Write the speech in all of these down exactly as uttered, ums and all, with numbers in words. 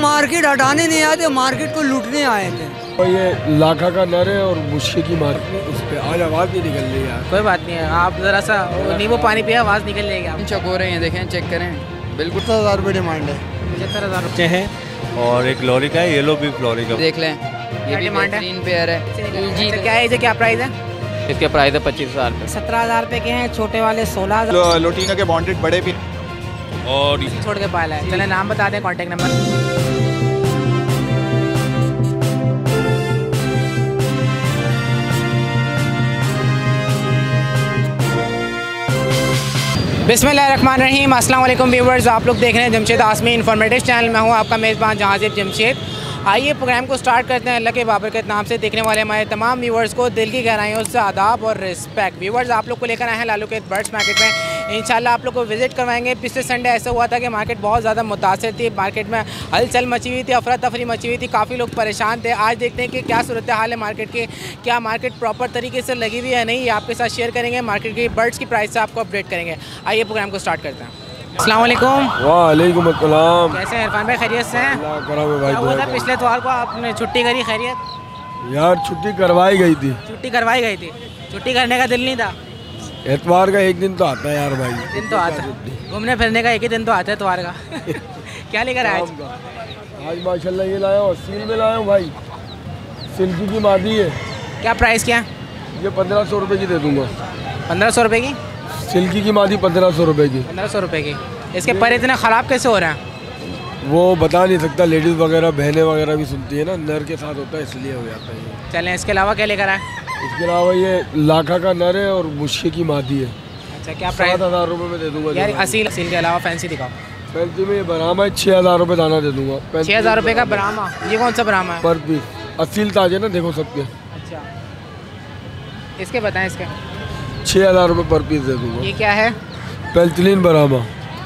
Market हटाने नहीं आए थे, मार्केट को लूटने आए थे। और ये लाखा का नर है और मुश्के की मार्केट, उस पर आज आवाज़ नहीं निकल रही यार। कोई बात नहीं है, आप ज़रा सा नींबू पानी पिया, आवाज़ निकल जाएगी। आप चेक हो रहे हैं, देखें चेक करें। बिल्कुल पचहत्तर हज़ार रुपये डिमांड है। पचहत्तर हज़ार बच्चे हैं और एक लॉरी का है, येलो बीफ लॉरी का। देख लें, ये भी डिमांड है? बेहतरीन पेयर है जी। क्या एज है, क्या प्राइस है? इसके प्राइस है पच्चीस हज़ार रुपये। सत्रह हज़ार रुपये के हैं, छोटे वाले सोलह हज़ार। लोटीनो के बॉन्डेड बड़े भी और छोड़ के पाला है। चले नाम बता दें, कॉन्टेक्ट नंबर। बिस्मिल्लाहिर्रहमानिर्रहीम। अस्सलाम वालेकुम व्यूवर्स, आप लोग देख रहे हैं जमशेद आसमी इन्फॉर्मेटिव चैनल में। हूँ आपका मेज़बान जहाज़िब जमशेद। आइए प्रोग्राम को स्टार्ट करते हैं। अल्लाह के बाबरकत नाम से देखने वाले हमारे तमाम व्यूवर्स को दिल की गहराइयों से आदाब और रिस्पेक्ट। व्यूवर्स, आप लोग को लेकर आए हैं लालू के बर्ड्स मार्केट में। इंशाल्लाह आप लोग को विज़िट करवाएंगे। पिछले संडे ऐसा हुआ था कि मार्केट बहुत ज़्यादा मुतासिर थी, मार्केट में हलचल मची हुई थी, अफरा तफरी मची हुई थी, काफ़ी लोग परेशान थे। आज देखते हैं कि क्या सूरत हाल है मार्केट की, क्या मार्केट प्रॉपर तरीके से लगी हुई है नहीं, ये आपके साथ शेयर करेंगे। मार्केट की बर्ड्स की प्राइस से आपको अपडेट करेंगे। आइए प्रोग्राम को स्टार्ट करते हैं। अस्सलाम वालेकुम। वालेकुम अस्सलाम। कैसे हैं इरफान भाई, खैरियत से हैं? अल्लाह करम है भाई। क्या हुआ था पिछले इतवार को आपने छुट्टी करी, खैरियत? यार छुट्टी करवाई गई थी। छुट्टी करवाई गई थी, छुट्टी करने का दिल नहीं था? एतवार का एक दिन तो आता है यार भाई। दिन तो आता है, घूमने फिरने का एक ही दिन तो आता है इतवार का। क्या लेकर आए आज? आज माशाल्लाह ये लाया हूँ, सील में लाया हूँ भाई। सिल्की की मादी है। क्या प्राइस क्या? ये पंद्रह सौ रुपये की दे दूँगा। पंद्रह सौ रुपये की? सिल्की की मादी पंद्रह सौ रुपये की। पंद्रह सौ रुपये की। इसके पर इतने ख़राब कैसे हो रहे हैं? वो बता नहीं सकता, लेडीज़ वगैरह बहनें वगैरह भी सुनती है ना, नर के साथ होता है इसलिए हो जाता है ये। चलें, इसके अलावा क्या लेकर आए? इसके अलावा ये लाखा का नर है और मुश्के की मादी है। अच्छा, क्या प्राइस? सात हज़ार रुपये में दे दूँगा यार। असील असील के अलावा फैंसी दिखाओ। फैंसी में ये बरामा है, छः हज़ार रुपये दाना दे दूँगा। छः हज़ार रुपये का ब्राह्मा? ये कौन सा ब्राह्मा है? पर पीस असील ताजे ना, देखो सबके। अच्छा, इसके बताएं। इसके छः हज़ार रुपये पर पीस दे दूँगा। ये क्या है? पेल्चलिन बरामा।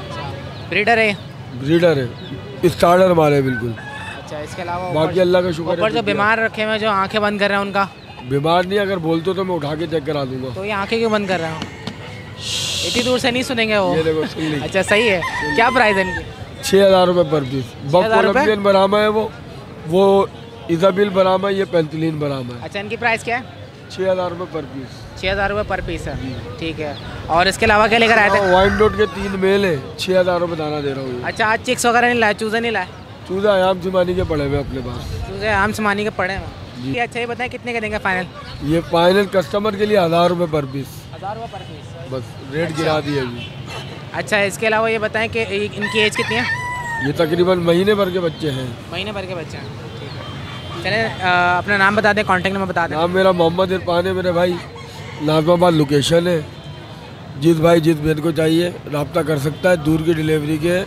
ब्रीडर है? ब्रीडर है, स्टार्टर माल है बिल्कुल। अच्छा, इसके अलावा बाकी अल्लाह का शुक्र है। ऊपर जो बीमार रखे हुए जो आंखें बंद कर रहे हैं उनका? बीमार नहीं, अगर बोलते तो मैं उठा के चेक करा दूंगा। तो ये आंखें क्यों बंद कर रहे हो? इतनी दूर से नहीं सुनेंगे वो। ये देखो, सुन ली। अच्छा, सही है। क्या प्राइस है इनकी? छः हज़ार रुपये पर पीस। बकोलम्बियन बरामा है वो वो इजाबिल बरामा, ये पेल्चलिन बरामा है। अच्छा, इनकी प्राइस क्या है? छः हज़ार रुपये पर पीस। छः हज़ार रुपये पर पीस है, ठीक है। और इसके अलावा क्या लेकर आए थे? वाइन डॉट के तीन मेल है, छः हज़ार रुपये दाना दे रहा हूँ। अच्छा, आज चिक्स वगैरह नहीं लाए, चूज़े नहीं लाए? चूज़ा आयाम सिमानी के पड़े हुए अपने पास। चूज़े आम समानी के पड़े हैं जी। अच्छा, ये बताएं कितने का देंगे फाइनल? ये फाइनल कस्टमर के लिए हज़ार रुपये पर पीस। हज़ार रुपये पर पीस, बस रेट गिरा दिया जी। अच्छा, इसके अलावा ये बताएं कि इनकी एज कितनी है? ये तकरीबन महीने भर के बच्चे हैं। महीने भर के बच्चे हैं, ठीक है। चलें, अपना नाम बता दें, कॉन्टैक्ट नंबर बता दें। नाम मेरा मोहम्मद इरफान है मेरे भाई, नाजमाबाद लोकेशन है। जिस भाई जिस बहन को चाहिए रब्ता कर सकता है। दूर की डिलीवरी के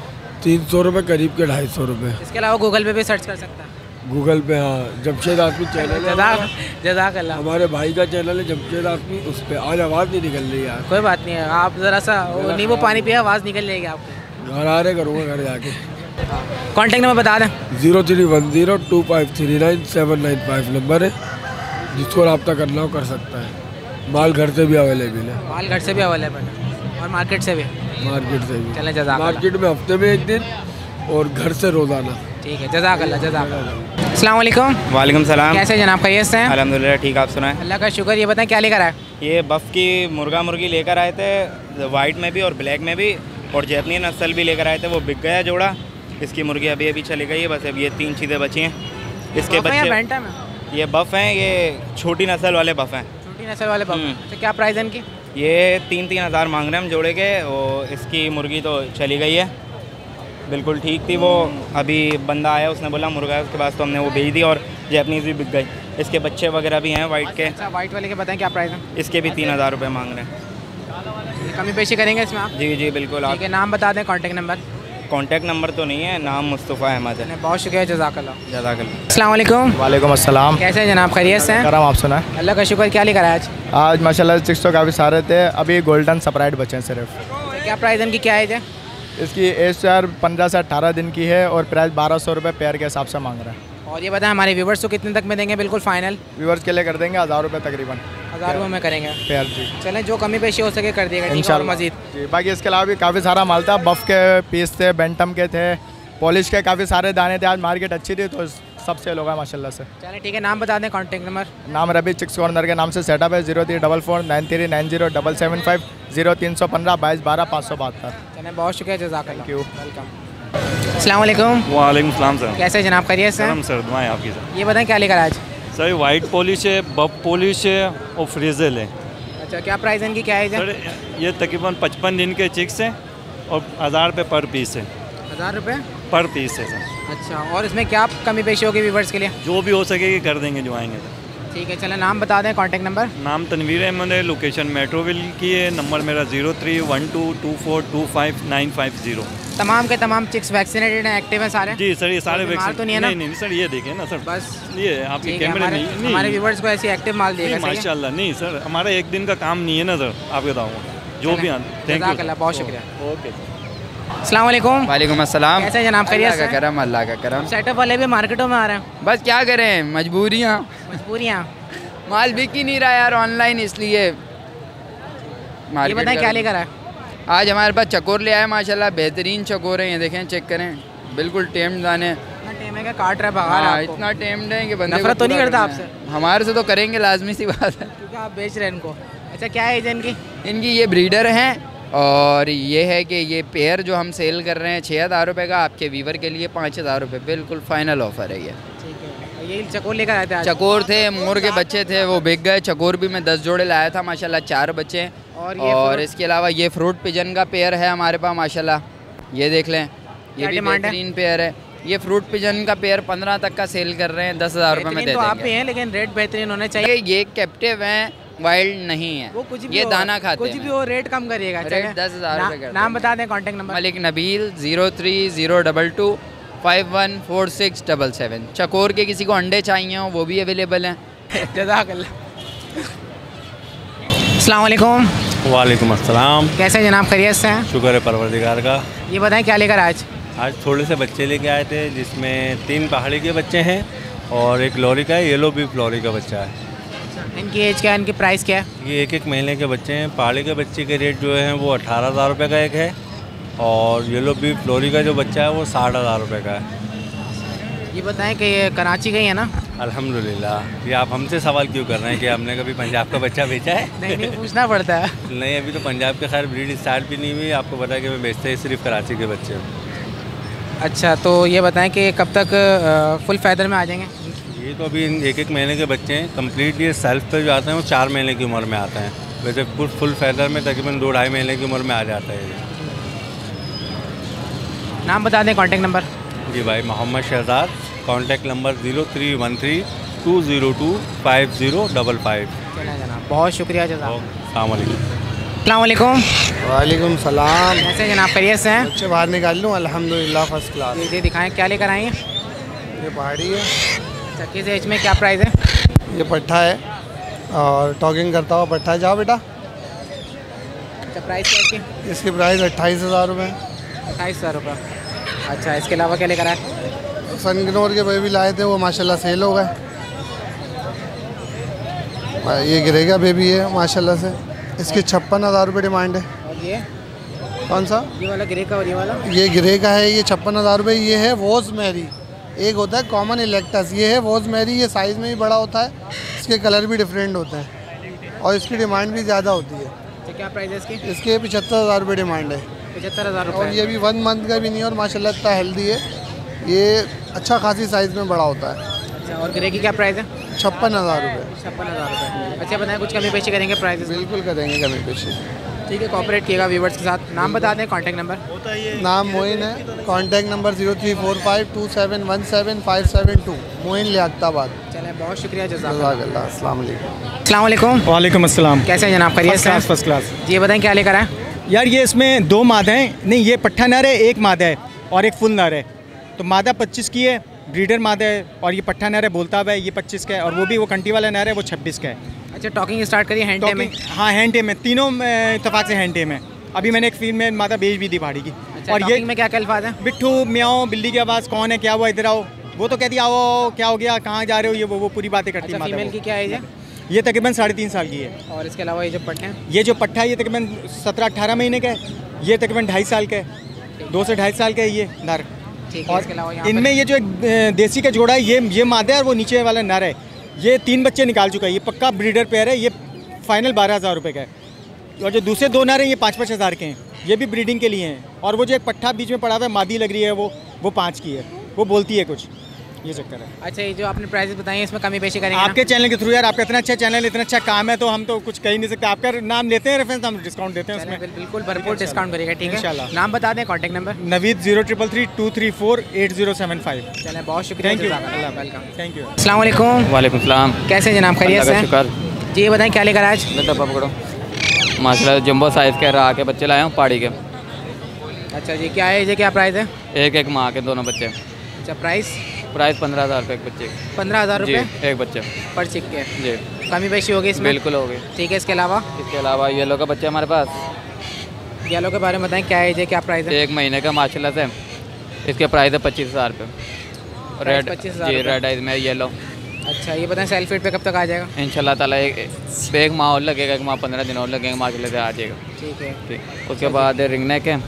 तीन सौ रुपये, करीब के ढाई सौ रुपये। इसके अलावा गूगल पे भी सर्च कर सकता है? गूगल पे हाँ, जमशेद आसमी चैनल है। जज़ाक अल्लाह। हमारे भाई का चैनल है जमशेद आसमी, उस पर आज आवाज़ नहीं निकल रही यार। कोई बात नहीं है, आप ज़रा सा नींबू पानी पिया, आवाज़ निकल जाएगी आपको। घर आ रहे करूँगा घर जाके। कॉन्टैक्ट नंबर बता दें। Zero three one zero two five three nine seven nine five number है, जिसको रब्ता करना हो कर सकता है। माल घर से भी अवेलेबल है। माल घर से भी अवेलेबल है और मार्केट से भी? मार्केट से भी। चलें, जज़ाक अल्लाह। मार्केट में हफ्ते में एक दिन और घर से रोज़ाना। ठीक है, जज़ाक अल्लाह, जज़ाक अल्लाह। अस्सलाम वालेकुम। वालेकुम सलाम। कैसे जनाब, खैरियत से हैं? अल्हम्दुलिल्लाह ठीक, आप सुनाएं? अल्लाह का शुक्र। ये बताएं क्या लेकर आए? ये बफ़ की मुर्गा मुर्गी लेकर आए थे, वाइट में भी और ब्लैक में भी, और जैपनी नस्ल भी लेकर आए थे। वो बिक गया जोड़ा। इसकी मुर्गी अभी अभी चली गई है, बस अब ये तीन चीज़ें बची हैं। इसके बच्चे ये बफ़ हैं, ये छोटी नस्ल वाले बफ़ हैं। छोटी नस्ल वाले बफ़। तो क्या प्राइस है इनकी? ये तीन तीन हज़ार मांग रहे हैं हम जोड़े के। और इसकी मुर्गी तो चली गई है, बिल्कुल ठीक थी वो। अभी बंदा आया, उसने बोला मुर्गा है, उसके बाद तो हमने वो भेज दी। और जैपनीज़ भी बिक गई। इसके बच्चे वगैरह भी हैं वाइट के। अच्छा, वाइट वाले के बताएं क्या प्राइस है? इसके भी तीन हज़ार रुपये मांग रहे हैं। कमी पेशी करेंगे इसमें आप? जी जी बिल्कुल। ठीक है, नाम बता दें, कॉन्टैक्ट नंबर? कॉन्टैक्ट नंबर तो नहीं है, नाम मुस्तफ़ा अहमद है। बहुत शुक्रिया, जज़ाक अल्लाह। जज़ाक अल्लाह। अस्सलाम वालेकुम। वालेकुम अस्सलाम। कैसे हैं जनाब, खैरियत से हैं? करम, आप सुना? अल्लाह का शुक्र। क्या लेकर आए आज? आज माशाल्लाह चिक्स तो काफ़ी सारे थे। अभी गोल्डन सप्राइट बचे हैं सिर्फ। क्या प्राइस है इनकी, क्या एज है? इसकी एज यार पंद्रह से अट्ठारह दिन की है और प्राइस बारह सौ रुपये पेयर के हिसाब से मांग रहा है। और ये बताएं हमारे व्यूवर्स को कितने तक में देंगे बिल्कुल फाइनल? व्यूवर्स के लिए कर देंगे हज़ार रुपये तकरीबन। हज़ार रुपये में करेंगे पेयर जी। चलें, जो कमी पेशी हो सके कर दिएगा इंशाल्लाह मजीद। जी, बाकी इसके अलावा भी काफ़ी सारा माल था। बफ़ के पीस थे, बेंटम के थे, पॉलिश के काफ़ी सारे दाने थे, आज मार्केट अच्छी थी तो सब सेल होगा माशाल्लाह से। चलिए ठीक है, नाम बता दें, कॉन्टैक्ट नंबर। नाम रबी चिक्स कॉर्नर के नाम से सेटअप है। Zero three double four nine three nine zero double seven five zero तीन सौ पंद्रह बाईस बारह पाँच सौ बहत्तर। चलिए बहुत शुक्रिया, जज़ाकल्लाह। Thank you. वेलकम। अस्सलाम वालेकुम। वालेकुम सलाम सर। कैसे हैं जनाब, खैरियत से? हम सर दुआएं आपकी सर। ये बताएं क्या लेकर आज? सर वाइट पॉलिश है, बब पॉलिश है और फ्रेजल है। अच्छा, क्या प्राइस है इनकी, क्या है? सर ये तकरीबन पचपन दिन के चिक्स हैं और हज़ार रुपये पर पीस है। हज़ार रुपये पर पीस है सर। अच्छा, और इसमें क्या कमी पेशी होगी व्यूवर्स के लिए? जो भी हो सकेगी कर देंगे जो आएंगे सर। ठीक है, चलें नाम बता दें, कॉन्टैक्ट नंबर। नाम तनवीर अहमद है, लोकेशन मेट्रोविल की है, नंबर मेरा zero three one two two four two five nine five zero. तमाम के तमाम चिक्स वैक्सीनेटेड हैं, एक्टिव हैं सारे? जी सर, ये सारे बीमार वैक्सीन तो नहीं है ना? नहीं नहीं सर, ये देखिए ना सर, बस ये आपके ठीक है, कैमरे हमारे, में हमारे नहीं व्यूवर्स को ऐसी एक्टिव माल देगा। सही है? माशाल्लाह। नहीं सर, हमारा एक दिन का काम नहीं है ना सर, आपको बताऊँगा जो भी आना। थैंक यू, जज़ाकल्लाह, बहुत शुक्रिया। Okay sir. अस्सलाम वालेकुम। वालेकुम अस्सलाम। कैसे हैं जनाब, खैरियत अल्लाह से? का करम, अल्लाह का करम। सेटअप वाले भी मार्केटों में आ रहे हैं। बस क्या करें, मजबूरियाँ, मजबूरियाँ। माल बिक ही नहीं रहा यार ऑनलाइन, इसलिए ये मार्केट बताएं का- क्या लेकर आए? आज हमारे पास चकोर ले आए माशाल्लाह, बेहतरीन चकोर हैं, ये देखें, चेक करें, बिल्कुल टेम्ड दाने। इतना टेम है कि काट रहा है, भगा रहा हाँ, है आपको। इतना टेम्ड है कि बंदे को नफरत तो नहीं पूरा करता करना है। आपसे? हमारे से तो करेंगे, लाजमी सी बात है। क्योंकि आप बेच रहे हैं इनको। अच्छा, क्या है एज इनकी? इनकी ये ब्रीडर हैं और ये है कि ये पेयर जो हम सेल कर रहे हैं छः हज़ार रुपये का, आपके वीवर के लिए पाँच हज़ार रुपये, बिल्कुल फाइनल ऑफर है ये। ठीक है, ये चकोर लेकर आए थे आज? चकोर थे, मोर के बच्चे थे, वो बिक गए। चकोर भी मैं दस जोड़े लाया था माशाल्लाह, चार बच्चे हैं। और और, ये और फ्रूट- इसके अलावा ये फ्रूट पिजन का पेयर है हमारे पास माशाल्लाह, ये देख लें, ये क्या भी डिमांड है? बेहतरीन पेयर है। ये फ्रूट पिजन का पेयर पंद्रह तक का सेल कर रहे हैं, दस हज़ार रुपये में बेहतरीन दे तो आप ही देंगे। हैं, लेकिन रेट बेहतरीन होने चाहिए। ये ये कैप्टिव हैं, वाइल्ड नहीं है, वो कुछ भी ये हो, दाना खाते कुछ हैं। भी हो, रेट कम करिएगा। रेट चलें। दस हज़ार ना- रुपये कर नाम देंगे। बता दें, contact number. Malik Nabeel, zero three zero double two five one four six double seven. चकोर के किसी को अंडे चाहिए हो वो भी अवेलेबल हैं। जज़ाकल्लाह। अस्सलाम वालेकुम। वालेकुम अस्सलाम। कैसे हैं जनाब, खैरियत से हैं? शुक्र है परवरदिगार का। ये बताएं क्या लेकर आज? आज थोड़े से बच्चे लेके आए थे, जिसमें तीन पहाड़ी के बच्चे हैं और एक लॉरी का है, येलो बीफ लॉरी का बच्चा है। इनकी एज क्या है, इनकी प्राइस क्या है? ये एक एक महीने के बच्चे हैं। पहाड़ी के बच्चे के रेट जो है वो अठारह हज़ार रुपये का एक है और येलो बीफ लॉरी का जो बच्चा है वो साठ हज़ार रुपये का है। ये बताएं कि ये कराची का ही है ना? अल्हम्दुलिल्लाह। ये आप हमसे सवाल क्यों कर रहे हैं कि हमने कभी पंजाब का बच्चा बेचा है? नहीं नहीं, पूछना पड़ता है। नहीं, अभी तो पंजाब के खैर ब्रीड स्टार्ट भी नहीं हुई। आपको पता है कि मैं बेचता ही सिर्फ कराची के बच्चे हूँ। अच्छा, तो ये बताएं कि कब तक अ, फुल फैदर में आ जाएंगे? ये तो अभी एक एक महीने के बच्चे हैं। कंप्लीट ये सेल्फ पे जो आते हैं वो चार महीने की उम्र में आते हैं। वैसे फुल फुल फैदर में तकरीबन दो ढाई महीने की उम्र में आ जाता है ये। नाम बता दें, कॉन्टैक्ट नंबर। जी भाई, Mohammad Shahzad, contact number zero three one three two zero two five zero double five. चलें जनाब, बहुत शुक्रिया जनाब। अस्सलाम वालेकुम। अस्सलाम वालेकुम। वालेकुम सलाम। कैसे जनाब, खैरियत से हैं? बच्चे बाहर निकाल लूँ, अल्हम्दुलिल्लाह फर्स्ट क्लास। ये दिखाएं क्या लेकर आए हैं? ये पहाड़ी है, अच्छा, किस एज में क्या प्राइस है? ये पट्ठा है और टॉकिंग करता हुआ पट्ठा है। जाओ बेटा। अच्छा, प्राइस क्या है इसकी? इसकी प्राइस अट्ठाईस हज़ार रुपये। अट्ठाईस हज़ार रुपये। अच्छा, इसके अलावा क्या लेकर आए? सनग्नोर के बेबी लाए थे, वो माशाल्लाह सेल हो गए। ये गिरेगा बेबी है माशाल्लाह से। इसकी छप्पन हज़ार रुपये डिमांड है। और ये कौन सा? ये वाला ग्रे का और ये वाला? ये ग्रे का है, ये छप्पन हज़ार रुपये। ये है वोज मैरी, एक होता है कॉमन इलेक्टस, ये है वोज मैरी। ये साइज़ में भी बड़ा होता है, इसके कलर भी डिफरेंट होते हैं और इसकी डिमांड भी ज़्यादा होती है। अच्छा, क्या प्राइस है इसकी? इसके पचहत्तर हज़ार रुपये डिमांड है पचहत्तर हज़ार और रुपये। ये भी वन मंथ का भी नहीं है और माशाल्लाह इतना हेल्दी है। ये अच्छा खासी साइज़ में बड़ा होता है। अच्छा, और ग्रे की क्या प्राइस है? छप्पन हज़ार रुपये। छप्पन हज़ार रुपये। अच्छा, बताएं कुछ कमी पेशी करेंगे प्राइस? बिल्कुल करेंगे कमी पेशी। ठीक है, कॉपरेट किएगा व्यूवर्स के साथ। नाम बता दें, कॉन्टैक्ट नंबर। नाम मोइन है, contact number zero three four five two seven one seven five seven two. Moin Liaquatabad. चलें, बहुत शुक्रिया, जज़ाकल्लाह। जज़ाकल्लाह। अस्सलाम वालेकुम। अस्सलाम वालेकुम। वालेकुम अस्सलाम। कैसे हैं जनाब, खैरियत फर्स्ट से हैं? Class first class. जी, बताएं क्या लेकर आए? यार ये इसमें दो मादा हैं, नहीं ये पट्ठा नर है, एक मादा है और एक फुल नर है। तो मादा पच्चीस की है, ब्रीडर मादा है, और ये पट्ठा नर है बोलता है ये पच्चीस का है, और वो भी वो कंटी वाला नर है वो छब्बीस का है। अच्छा, टॉकिंग स्टार्ट करिए हैंड में। हाँ, हैंड टेम में तीनों इतफाक से हैंड टेम है। अभी मैंने एक फील्ड में मादा बेच भी दी पहाड़ी की। अच्छा, और ये टॉकिंग में क्या क्या अल्फाज हैं? बिट्ठू, म्याओ, बिल्ली की आवाज़, कौन है, क्या हुआ, इधर आओ। वो तो कहती आओ, क्या हो गया, कहाँ जा रहे हो, ये वो वो पूरी बातें करती है अच्छा, मादा फीमेल वो। की क्या एज है? ये तकरीबन साढ़े तीन साल की है। और इसके अलावा ये जो पट्टे हैं? ये जो पट्ठा है ये तकरीबन सत्रह अट्ठारह महीने का है। ये तकरीबन ढाई साल का है, दो से ढाई साल का है ये नर। ठीक है, इसके अलावा यहाँ इनमें ये जो एक देसी का जोड़ा है, ये ये मादा है और वो नीचे वाला नर है। ये तीन बच्चे निकाल चुका है, ये पक्का ब्रीडर पेयर है। ये फाइनल बारह हज़ार रुपये का है। और जो दूसरे दो नर हैं ये पाँच पाँच हज़ार के हैं, ये भी ब्रीडिंग के लिए हैं। और वो जो एक पट्ठा बीच में पड़ा हुआ है, मादी लग रही है, वो वो पाँच की है, वो बोलती है कुछ, ये चक्कर है। अच्छा, ये जो आपने प्राइस बताई है इसमें कमी पेशी करेंगे आपके चैनल के थ्रू यार, आपका इतना अच्छा चैनल, इतना अच्छा काम है, तो हम तो कुछ कह ही नहीं सकते। आपका नाम लेते हैं रेफरेंस, हम डिस्काउंट देते हैं उसमें। बिल्कुल भरपूर डिस्काउंट करेगा। ठीक है, इंशाल्लाह। नाम बता दें, contact number. Naveed zero triple three two three four eight zero seven five. चले, बहुत शुक्रिया। Thank you, welcome. Thank you. अस्सलाम वालेकुम। वालेकुम सलाम। कैसे हैं जनाब, खैरियत से हैं? जी, ये बताएं क्या लेकर आज? डब्बा पकड़ो। माशाल्लाह जंबो साइज़ के रहा के बच्चे लाए हूँ पहाड़ी के। अच्छा जी, क्या है ये, क्या प्राइस है? एक एक माँ के दोनों बच्चे। अच्छा, प्राइस? प्राइस पंद्रह हज़ार रुपये एक बच्चे। पंद्रह हज़ार रुपये एक बच्चे पर चिक के? जी। कमी पेशी होगी इसमें? बिल्कुल होगी। ठीक है, इसके अलावा? इसके अलावा येलो का बच्चा हमारे पास। येलो के बारे में बताएं, क्या है ये, क्या प्राइस है? एक महीने का माशाल्लाह से इसके प्राइस है पच्चीस हज़ार रुपये। रेड पच्चीस हज़ार जी, रेड आइज में येलो। अच्छा, ये बताएं सेल फीड पे कब तक आ जाएगा? इंशाल्लाह ताला एक एक माह और लगेगा, एक माह पंद्रह दिन और लगेंगे, माशाल्लाह से आ जाएगा। ठीक है, ठीक। उसके बाद रिंग नेक है।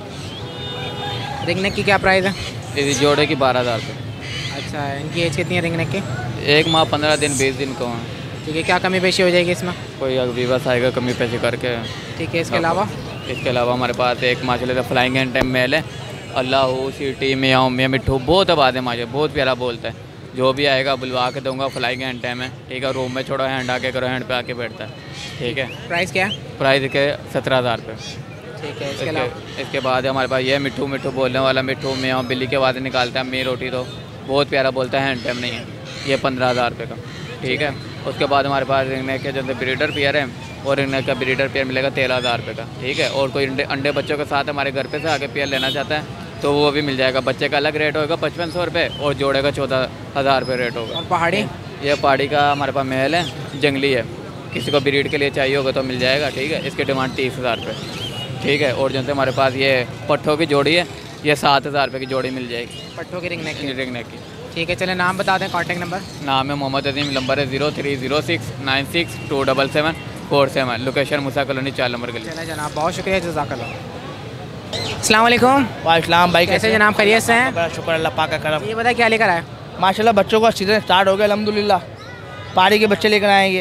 रिंग नेक की क्या प्राइस है? इस जोड़े की बारह हज़ार रुपये। अच्छा, इनकी एज कितनी है रिंग नेक की? एक माह पंद्रह दिन बीस दिन को है। ठीक है, क्या कमी पेशी हो जाएगी इसमें? कोई विवस आएगा कमी पैसे करके। ठीक है, इसके अलावा? इसके अलावा हमारे पास एक माशाल्लाह फ्लाइंग एंड टाइम मेल है। अल्लाह सीटी मियाँ मियाँ मिट्ठू बहुत आबाद है, माशा बहुत प्यारा बोलता है। जो भी आएगा बुलवा के दूंगा। फ्लाइंग हैंड टाइम है, ठीक है। रूम में छोड़ो, हैंड आके करो, हैंड पे आके बैठता है, ठीक है। प्राइस क्या है? प्राइस के सत्रह हज़ार रुपये। ठीक है, इसके इसके, अलावा? इसके बाद हमारे पास ये मिट्ठू मिट्ठू बोलने वाला मिट्ठू मियाँ बिल्ली के आवाज़ निकालता है, मी रोटी तो बहुत प्यारा बोलता है, हैंड टाइम नहीं है। ये पंद्रह हज़ार रुपये का, ठीक है। उसके बाद हमारे पास रिंगनेक के जैसे ब्रीडर पेयर है, और रिंगनेक का ब्रीडर पेयर मिलेगा तेरह हज़ार रुपये का, ठीक है। और कोई अंडे अंडे बच्चों के साथ हमारे घर पे से आके पेयर लेना चाहता है तो वो भी मिल जाएगा। बच्चे का अलग रेट होगा पचपन सौ रुपये, और जोड़े का चौदह हज़ार रुपये रेट होगा। और पहाड़ी? ये पहाड़ी का हमारे पास महल है, जंगली है, किसी को ब्रीड के लिए चाहिए होगा तो मिल जाएगा, ठीक है। इसकी डिमांड तीस हज़ार रुपये, ठीक है। और जैसे हमारे पास ये पट्ठों की जोड़ी है, ये सात हज़ार रुपये की जोड़ी मिल जाएगी, पट्ठों की रिंगनेक की। रिंगनेक की, ठीक है। चले, नाम बता दें, कॉन्टैक्ट नंबर। नाम है मोहम्मद अजीम, नंबर है zero three zero six nine six two double seven four seven. Location Musa colony चार नंबर के लिए। चले जनाब, बहुत शुक्रिया, जज़ाकल्लाह। अस्सलाम वालेकुम। वालेकुम भाई, कैसे जनाब, खैरियत से हैं? बड़ा शुक्र अल्लाह पाक का करम। ये बताए क्या लेकर आए? माशाल्लाह बच्चों का सीजन स्टार्ट हो गया अल्हम्दुलिल्लाह। पहाड़ी के बच्चे लेकर आएंगे।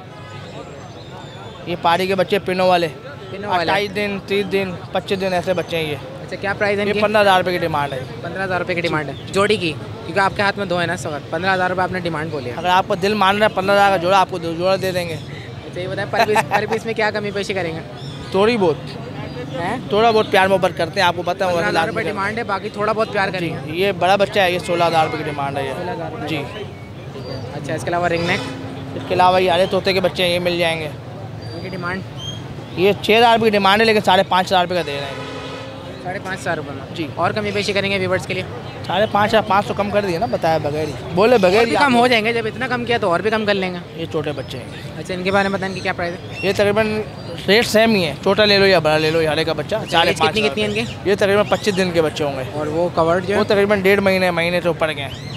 ये पहाड़ी के बच्चे पिनों वाले, अट्ठाईस दिन तीस दिन पच्चीस दिन ऐसे बच्चे हैं ये। अच्छा, क्या प्राइस है? ये पंद्रह हज़ार रुपये की डिमांड है। पंद्रह हज़ार रुपये की डिमांड है जोड़ी की, क्योंकि आपके हाथ में दो है ना इस वक्त। पंद्रह हज़ार रुपये आपने डिमांड बोली है। अगर आपको दिल मान रहा है पंद्रह हज़ार का जोड़ा, आपको दो जोड़ा दे देंगे। अच्छा, ये बताएं पर पीस पर पीस में क्या कमी पेशी करेंगे? थोड़ी बहुत है, थोड़ा बहुत प्यार मोहब्बत करते हैं, आपको पता है। पंद्रह हज़ार रुपये डिमांड है, बाकी थोड़ा बहुत प्यार करेंगे। ये बड़ा बच्चा है, ये सोलह हज़ार रुपये की डिमांड है ये जी। अच्छा, इसके अलावा रिंग नेक? इसके अलावा ये हरे तोते के बच्चे हैं, ये मिल जाएंगे। इनकी डिमांड? ये छः हज़ार रुपये की डिमांड है, लेकिन साढ़े पाँच हज़ार रुपये का दे रहे हैं। साढ़े पाँच हज़ार रुपये में जी। और कमी पेशी करेंगे व्यूवर्स के लिए? साढ़े पाँच हज़ार पाँच सौ कम कर दिए ना, बताया बगैर ही बोले बगैर ही कम हो जाएंगे। जब इतना कम किया तो और भी कम कर लेंगे। ये छोटे बच्चे हैं। अच्छा, इनके बारे में बताएं कि क्या प्राइस है? ये तकरीबन रेट सेम ही है, छोटा ले लो या बड़ा ले लो, हरे का बच्चा साढ़े पाँच। कितनी कितनी इनके? ये तकरीबन पच्चीस दिन के बच्चे होंगे। और वो कवर्ड जो वो तकरीबन डेढ़ महीने महीने से ऊपर के हैं।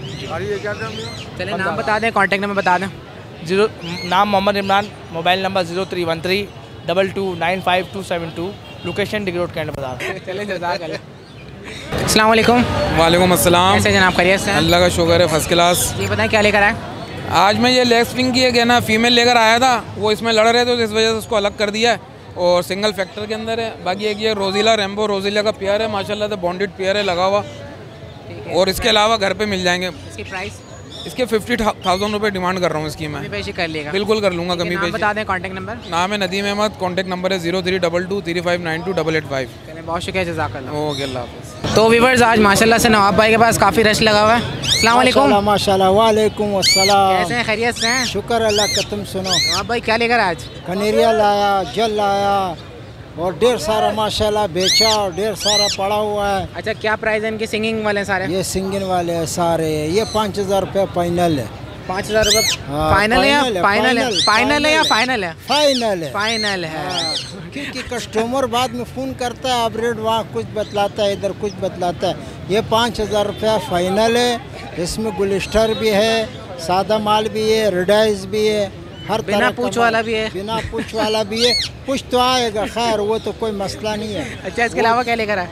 चलिए, नाम बता दें, कॉन्टैक्ट नंबर बता दें। जीरो नाम Mohammad Imran, mobile number zero three one three double two nine five two seven two, location डिग रोड कैंट बाजार। चले, जज़ाकल्लाह। अस्सलाम वालेकुम। वालेकुम अस्सलाम। कैसे जनाब, खैरियत से हैं? अल्लाह का शुक्र है, फर्स्ट क्लास। ये बताएं क्या लेकर आए? आज मैं ये लेग स्प्रिंग की है ना फीमेल लेकर आया था, वो इसमें लड़ रहे थे तो इस वजह से उसको अलग कर दिया है, और सिंगल फैक्टर के अंदर है। बाकी एक ये रोजिला रेम्बो रोजिला का पेयर है, माशाल्लाह से बॉन्डेड पेयर है लगा हुआ, और इसके अलावा घर पे मिल जाएंगे। इसकी प्राइस? इसके फिफ्टी थाउजेंड रुपये डिमांड कर रहा हूँ इसकी मैं। पेशी कर लेगा? बिल्कुल कर लूँगा कमी पेशी। बता दें कॉन्टैक्ट नंबर। नाम है नदीम अहमद, कॉन्टैक्ट नंबर है zero three double two three five nine two double eight five. बहुत शुक्रिया, जज़ाकल्लाह। ओके, अल्लाह हाफ़िज़। तो व्यूअर्स, आज माशाल्लाह से नवाब भाई के पास काफ़ी रश लगा हुआ है। अस्सलाम वालेकुम। माशाल्लाह, वालेकुम अस्सलाम। कैसे हैं, खैरियत से हैं? शुक्र अल्लाह का। तुम सुनो नवाब भाई, क्या लेकर आज? कनेरिया लाया, जल लाया, और ढेर सारा माशाल्लाह बेचा, और ढेर सारा पड़ा हुआ है। अच्छा, क्या प्राइस है इनके? सिंगिंग वाले सारे? ये सिंगिंग वाले है सारे। ये पाँच हज़ार रुपये फाइनल है। पाँच हज़ार रुपये फाइनल है या फाइनल है? फाइनल है या फाइनल है? फाइनल है, फाइनल है। क्योंकि कस्टमर बाद में फ़ोन करता है, अब रेट वहाँ कुछ बतलाता है, इधर कुछ बतलाता है। ये पाँच हज़ार रुपया फाइनल है। इसमें गुलिस्टर भी है, सादा माल भी है, रेडाइज भी है, हर बिना पूछ वाला भी है। बिना पूछ वाला भी है। पूछ तो आएगा, खैर वो तो कोई मसला नहीं है। अच्छा, इसके अलावा क्या लेकर आए?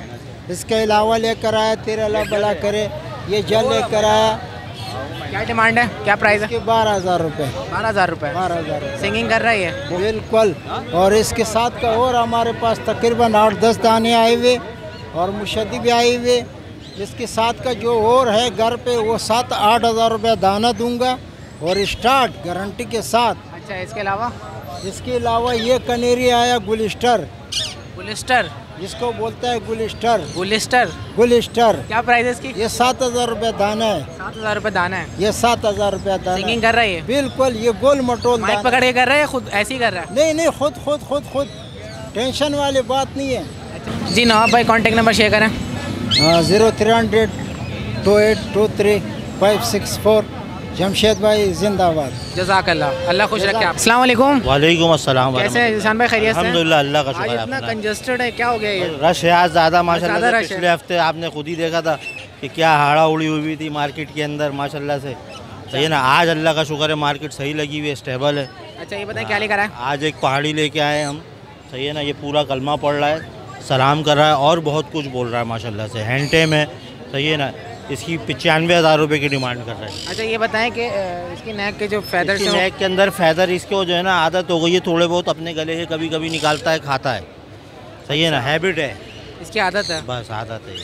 इसके अलावा लेकर आया, तेरह अल्लाह भला करे, ये जल लेकर आया। क्या डिमांड है, क्या प्राइस है? बारह हज़ार रुपये। बारह हज़ार रुपये बारह हज़ार सिंगिंग कर रही है बिल्कुल। और इसके साथ का और हमारे पास तकरीबन आठ दस दाने आए हुए और मुशद्दी भी आए हुए। इसके साथ का जो और है घर पे वो सात आठ हज़ार रुपये दाना दूंगा और स्टार्ट गारंटी के साथ। अच्छा, इसके अलावा इसके अलावा ये कनेरी आया गुलिस्टर। गुलिस्टर जिसको बोलता है गुलिस्टर। गुलिस्टर गुलिस्टर क्या प्राइस है इसकी? ये सात हज़ार रुपये दाना है। सात हज़ार रुपये दाना है ये सात हज़ार रुपये दाना। सिंगिंग कर रही है बिल्कुल। ये गोल मटोल माइक पकड़ के कर रहा है, खुद ऐसे ही कर रहा है? नहीं नहीं, खुद खुद खुद खुद टेंशन वाली बात नहीं है। अच्छा। जी नवाब भाई, कॉन्टेक्ट नंबर शेयर करें। Zero three hundred two eight two three five six four. Jamshed भाई जिंदाबाद। जज़ाकल्लाह, अल्लाह खुश रखे आप। अस्सलाम वालेकुम। वालेकुम अस्सलाम। कैसे हैं जिशान भाई, खैरियत से? अल्हम्दुलिल्लाह, अल्लाह का शुक्र है। इतना कंजस्टेड है, क्या हो गया ये? रश है आज ज़्यादा माशाल्लाह से। रश है। पिछले हफ्ते आपने खुद ही देखा था कि क्या हाड़ा उड़ी हुई थी मार्केट के अंदर माशाल्लाह से। सही है ना। आज अल्लाह का शुक्र है मार्केट सही लगी हुई है, स्टेबल है। अच्छा, ये बताएं क्या लेकर आए? आज एक पहाड़ी लेके आए हम। सही है ना। ये पूरा कलमा पढ़ रहा है, सलाम कर रहा है और बहुत कुछ बोल रहा है माशाल्लाह से। हैंड टेम है। सही है ना। इसकी पचानवे हज़ार रुपये की डिमांड कर रहा है। अच्छा, ये बताएं कि इसकी नेक के जो फैदर है, नेक के अंदर फैदर इसको जो है ना आदत हो गई है, थोड़े बहुत अपने गले से कभी कभी निकालता है, खाता है। सही है ना। हैबिट है इसकी, आदत है, बस आदत है।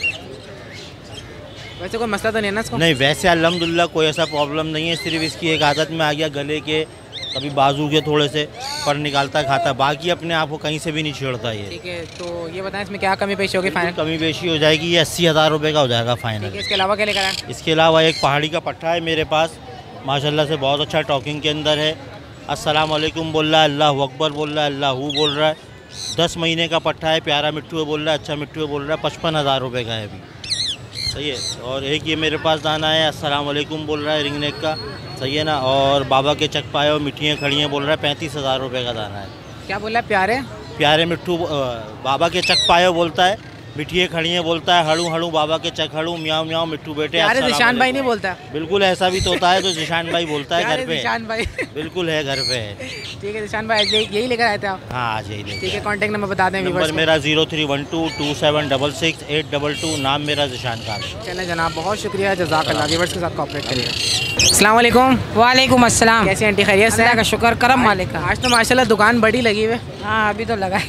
वैसे कोई मसला तो नहीं है ना इसको? नहीं, वैसे अल्हम्दुलिल्लाह कोई ऐसा प्रॉब्लम नहीं है। सिर्फ इसकी एक आदत में आ गया गले के, कभी बाजू के थोड़े से पर निकालता खाता है, बाकी अपने आप को कहीं से भी नहीं छेड़ता ये। ठीक है, तो ये बताएं इसमें क्या कमी पेशी होगी? फाइनल कमी पेशी हो जाएगी। ये अस्सी हज़ार रुपये का हो जाएगा फाइनल। इसके अलावा क्या लेकर आए? इसके अलावा एक पहाड़ी का पट्टा है मेरे पास माशाल्लाह से, बहुत अच्छा टॉकिंग के अंदर है। अस्सलाम वालेकुम बोल रहा है, अल्लाह अकबर बोल रहा है, अल्लाह बोल रहा है। दस महीने का पट्टा है, प्यारा मिट्टू बोल रहा है, अच्छा मिट्टू बोल रहा है। पचपन हज़ार रुपये का है अभी। सही है। और एक ये मेरे पास दाना है, अस्सलाम वालेकुम बोल रहा है, रिंग नेक का। सही है ना। और बाबा के चक पाए और मिट्टियाँ खड़ी हैं बोल रहा है, पैंतीस हज़ार रुपये का दाना है। क्या बोला है? प्यारे प्यारे मिट्टू बाबा के चक पाए बोलता है, मिट्टियाँ खड़ी हैं बोलता है, हड़ू हड़ू बाबा के चक हड़ू, म्याऊ म्याऊ मिट्टू बेटे। अरे जिशान भाई नहीं बोलता? बिल्कुल ऐसा भी तो होता है, तो जिशान भाई बोलता है घर पे। जिशान भाई बिल्कुल है, घर पे है। ठीक है जिशान भाई, यही लेकर आए थे आप? हाँ, आज यही लेकर। ठीक है, कॉन्टेक्ट नंबर बता दें। नंबर मेरा zero three one two two seven double six eight double two. नाम मेरा जिशान खान। चलें जनाब, बहुत शुक्रिया, जज़ाकल्लाह। व्यूअर्स के साथ कोऑपरेट करिएगा। अस्सलाम वालेकुम। वालेकुम अस्सलाम। कैसे आंटी, खैरियत से? अल्लाह का शुक्र, करम मालिक का। आज तो माशाल्लाह दुकान बड़ी लगी हुई है। हाँ, अभी तो लगा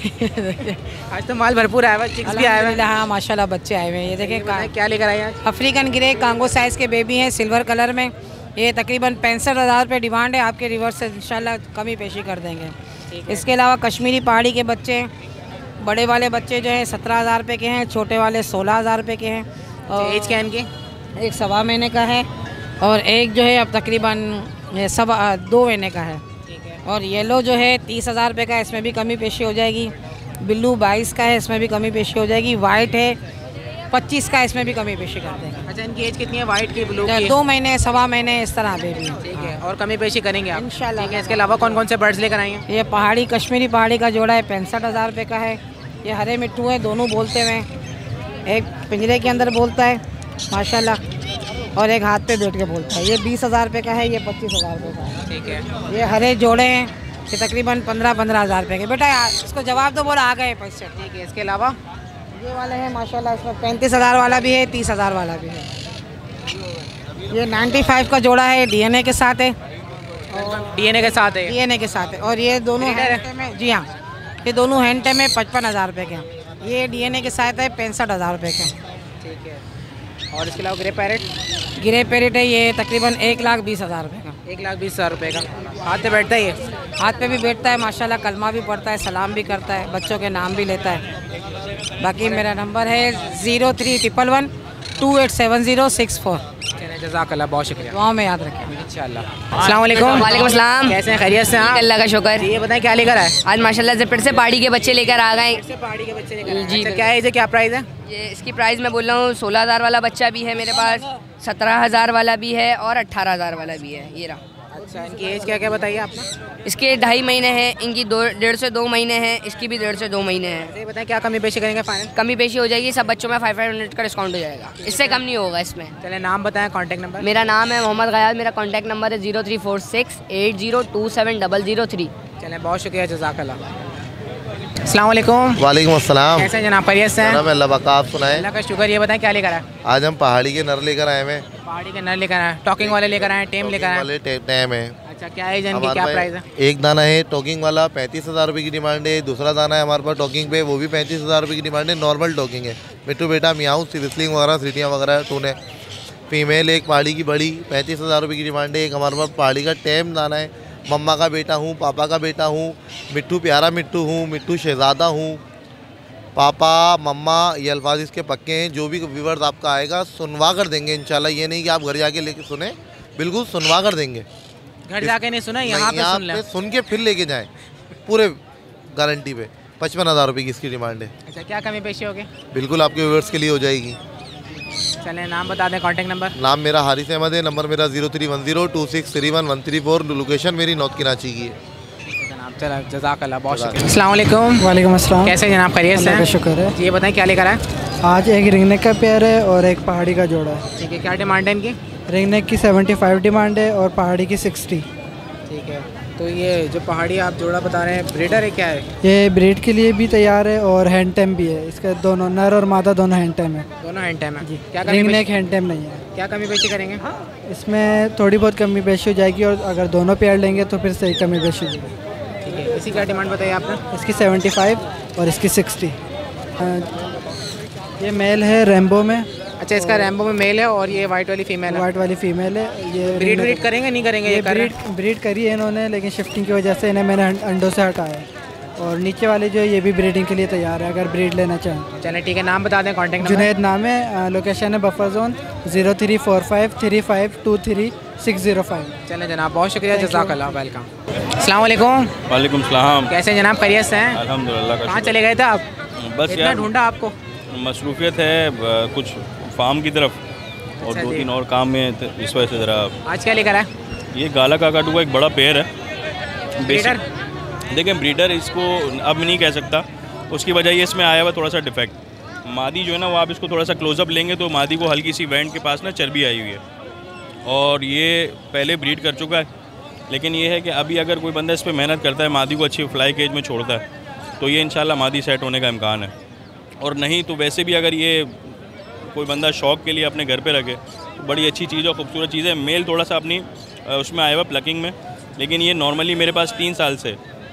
आज तो माल भरपूर आया हुआ, चिक्स भी आया हुआ है। हाँ माशाल्लाह, बच्चे आए हुए हैं। ये देखें क्या लेकर आए आज? अफ्रीकन ग्रे कांगो साइज़ के बेबी हैं, सिल्वर कलर में। ये तकरीबन पैंसठ हज़ार रुपये डिमांड है। आपके रिवर्स से इंशाल्लाह कमी पेशी कर देंगे। इसके अलावा कश्मीरी पहाड़ी के बच्चे, बड़े वाले बच्चे जो हैं सत्रह हज़ार रुपये के हैं, छोटे वाले सोलह हज़ार रुपये के हैं। और एज क्या है इनकी? एक सवा महीने का है और एक जो है अब तकरीबन सवा दो महीने का है। और येलो जो है तीस हज़ार रुपये का, इसमें भी कमी पेशी हो जाएगी। बिल्लू बाईस का है, इसमें भी कमी पेशी हो जाएगी। वाइट है पच्चीस का, इसमें भी कमी पेशी कर देंगे। अच्छा, इनकी एज कितनी है? वाइट की, ब्लू की? दो महीने, सवा महीने, इस तरह बेबी। ठीक है, और कमी पेशी करेंगे आप इंशाल्लाह। ठीक है, इसके अलावा कौन कौन से बर्ड्स लेकर आएंगे? ये पहाड़ी कश्मीरी पहाड़ी का जोड़ा है, पैंसठ हज़ार रुपये का है। ये हरे मिट्टू हैं, दोनों बोलते हुए, एक पिंजरे के अंदर बोलता है माशाल्लाह और एक हाथ पे बैठ के बोलता है। ये बीस हज़ार रुपये का है, ये पच्चीस हज़ार रुपये का है। ठीक है। ये हरे जोड़े हैं, ये तकरीबन पंद्रह पंद्रह हज़ार रुपये के। बेटा इसको जवाब तो बोला, आ गए पैसे। ठीक है, इसके अलावा ये वाले हैं माशाल्लाह, इसमें पैंतीस हज़ार वाला भी है, तीस हज़ार वाला भी है। ये पचानवे का जोड़ा है, डीएनए के साथ है। डीएनए के साथ है? डीएनए के साथ है। और ये दोनों हैंड में, जी हाँ, ये दोनों हैंड टेम में पचपन हज़ार रुपये के। ये डीएनए के साथ है, पैंसठ हज़ार रुपये के। ठीक है। और इसके अलावा ग्रे पैरेट? ग्रे पैरेट है, ये तकरीबन एक लाख बीस हज़ार रुपये का। एक लाख बीस हज़ार रुपये का। हाथ पे बैठता है ये? हाथ पे भी बैठता है माशाल्लाह, कलमा भी पढ़ता है, सलाम भी करता है, बच्चों के नाम भी लेता है। बाकी मेरा नंबर है zero three triple one two eight seven zero six four. जज़ाकल्लाह, बहुत शुक्रिया। दुआओं में याद रखें इंशाल्लाह। अस्सलाम वालेकुम। वालेकुम अस्सलाम। कैसे हैं, खैरियत से? हाँ, अल्लाह का शुक्र। ये बताएं क्या लेकर आए आज? माशाल्लाह ज़िप्पर से पहाड़ी के बच्चे लेकर आ गए। पहाड़ी के बच्चे लेकर आए जी। अच्छा, क्या है इसे, क्या प्राइस है? ये इसकी प्राइस मैं बोल रहा हूँ, सोलह हज़ार वाला बच्चा भी है मेरे पास, सत्रह हज़ार वाला भी है और अट्ठारह हज़ार वाला भी है। ये रहा। अच्छा, इनकी एज क्या क्या बताइए आपने? इसके ढाई महीने हैं, इनकी दो डेढ़ से दो महीने हैं, इसकी भी डेढ़ से दो महीने हैं। ये बताएं क्या कमी पेशी करेंगे फाइनल? कमी पेशी हो जाएगी, सब बच्चों में फाइव फाइव हंड्रेड का डिस्काउंट हो जाएगा, इससे कम नहीं होगा इसमें। चले नाम बताएं, कॉन्टैक्ट नंबर? मेरा नाम है मोहम्मद गयाल, मेरा कॉन्टैक्ट नंबर है zero three four six eight zero two seven double zero three. चलें, बहुत शुक्रिया, जज़ाकल्लाह। अस्सलाम वालेकुम। वालेकुम अस्सलाम। कैसे हैं जनाब, खैरियत से हैं? जनाब अल्लाह पाक आप सुनाएं। अल्लाह का शुक्र। ये बताएं क्या लेकर आए? आज हम पहाड़ी के नर लेकर आए हैं। पहाड़ी के नर लेकर आए, टॉकिंग वाले लेकर आए, टेम लेकर आए? वाले टेम है। अच्छा, क्या है इनकी, क्या प्राइस है? एक दाना है टॉकिंग वाला पैंतीस हज़ार रुपये की डिमांड है। दूसरा दाना है हमारे पास टॉकिंग पे, वो भी पैंतीस हज़ार रुपये की डिमांड है। नॉर्मल टॉकिंग है, मिट्टू बेटा मियाऊ विस्लिंग वगैरह सीटियाँ वगैरह टूने। फीमेल एक पहाड़ी की बड़ी पैंतीस हज़ार रुपये की डिमांड है। एक हमारे पास पहाड़ी का टेम दाना है। मम्मा का बेटा हूँ, पापा का बेटा हूँ, मिट्टू प्यारा मिट्टू हूँ, मिट्टू शहज़ादा हूँ, पापा मम्मा ये अल्फाज इसके पक्के हैं। जो भी व्यूअर्स आपका आएगा सुनवा कर देंगे इंशाल्लाह। ये नहीं कि आप घर जाके लेके सुने, बिल्कुल सुनवा कर देंगे। घर जाके नहीं सुना, यहाँ पे सुन ले। सुन के फिर लेके जाएं पूरे गारंटी पे। पचपन हज़ार रुपये की इसकी डिमांड है। अच्छा, क्या कमी पेशी होगी? बिल्कुल आपके व्यूअर्स के लिए हो जाएगी। चलें, नाम बता दें, कॉन्टैक्ट नंबर। नाम मेरा हारिस अहमद है, नंबर मेरा zero three one zero two six three one one three four. Location मेरी नॉर्थ कराची की है। चलो, जज़ाकल्लाह, बहुत शुक्रिया। अस्सलाम वालेकुम। वालेकुम अस्सलाम। कैसे जनाब, खैरियत से हैं? शुक्र है। ये बताएं क्या लेकर आए? आज एक रिंग नेक का पेयर है और एक पहाड़ी का जोड़ा है। ठीक है, क्या डिमांड है इनकी? रिंग नेक की सेवेंटी फाइव डिमांड है और पहाड़ी की सिक्सटी। ठीक है, तो ये जो पहाड़ी आप जोड़ा बता रहे हैं ब्रीडर है, क्या है? ये ब्रीड के लिए भी तैयार है और हैंड टाइम भी है। इसका दोनों नर और मादा दोनों हैंड टाइम है। दोनों हैंड टाइम है जी। क्या रिंग नेक हैंड टाइम नहीं है। क्या कमी पेशी करेंगे? इसमें थोड़ी बहुत कमी पेशी हो जाएगी और अगर दोनों पेयर लेंगे तो फिर सही कमी पेशी हो जाएगी। ठीक है, इसी का डिमांड बताइए आपने? इसकी सेवेंटी फाइव और इसकी सिक्सटी। ये मेल है रेम्बो में। अच्छा, इसका रेम्बो में मेल है और ये वाइट वाली फीमेल है? वाइट वाली फीमेल है। ये ब्रीड ब्रीड करेंगे नहीं करेंगे? ये ब्रीड ब्रीड करी है इन्होंने, लेकिन शिफ्टिंग की वजह से इन्हें मैंने अंडों से हटाया। और नीचे वाले जो है ये भी ब्रीडिंग के लिए तैयार है अगर ब्रीड लेना चाहें। चलें ठीक है, नाम बता दें, कॉन्टैक्ट नंबर। जुनैद नाम है, लोकेशन है buffer zone, zero three four five three five two three six zero five. चलें जनाब, बहुत शुक्रिया, जज़ाकल्लाह, वेलकम। अस्सलाम वालेकुम। वालेकुम सलाम। कैसे जनाब, खैरियत से हैं? अल्हम्दुलिल्लाह। कहाँ चले गए थे आप? बस इतना यार ढूंढा आपको। मसरूफियत है कुछ फार्म की तरफ और अच्छा दो जी। तीन और काम में, तो इस वजह से ज़रा। आज क्या लेकर आए? ये गाला काकाटू का एक बड़ा पेयर है। ब्रीडर? देखें, ब्रीडर इसको अब नहीं कह सकता, उसकी वजह ये इसमें आया हुआ थोड़ा सा डिफेक्ट। मादी जो है ना, वो आप इसको थोड़ा सा क्लोजअप लेंगे तो मादी को हल्की सी वेंट के पास ना चर्बी आई हुई है और ये पहले ब्रीड कर चुका है। लेकिन ये है कि अभी अगर कोई बंदा इस पर मेहनत करता है, मादी को अच्छी फ्लाई केज में छोड़ता है, तो ये इंशाल्लाह मादी सेट होने का इम्कान है। और नहीं तो वैसे भी अगर ये कोई बंदा शौक़ के लिए अपने घर पे रखे तो बड़ी अच्छी चीज़ और खूबसूरत चीज़ है। मेल थोड़ा सा अपनी उसमें आया हुआ प्लकिंग में, लेकिन ये नॉर्मली मेरे पास तीन साल से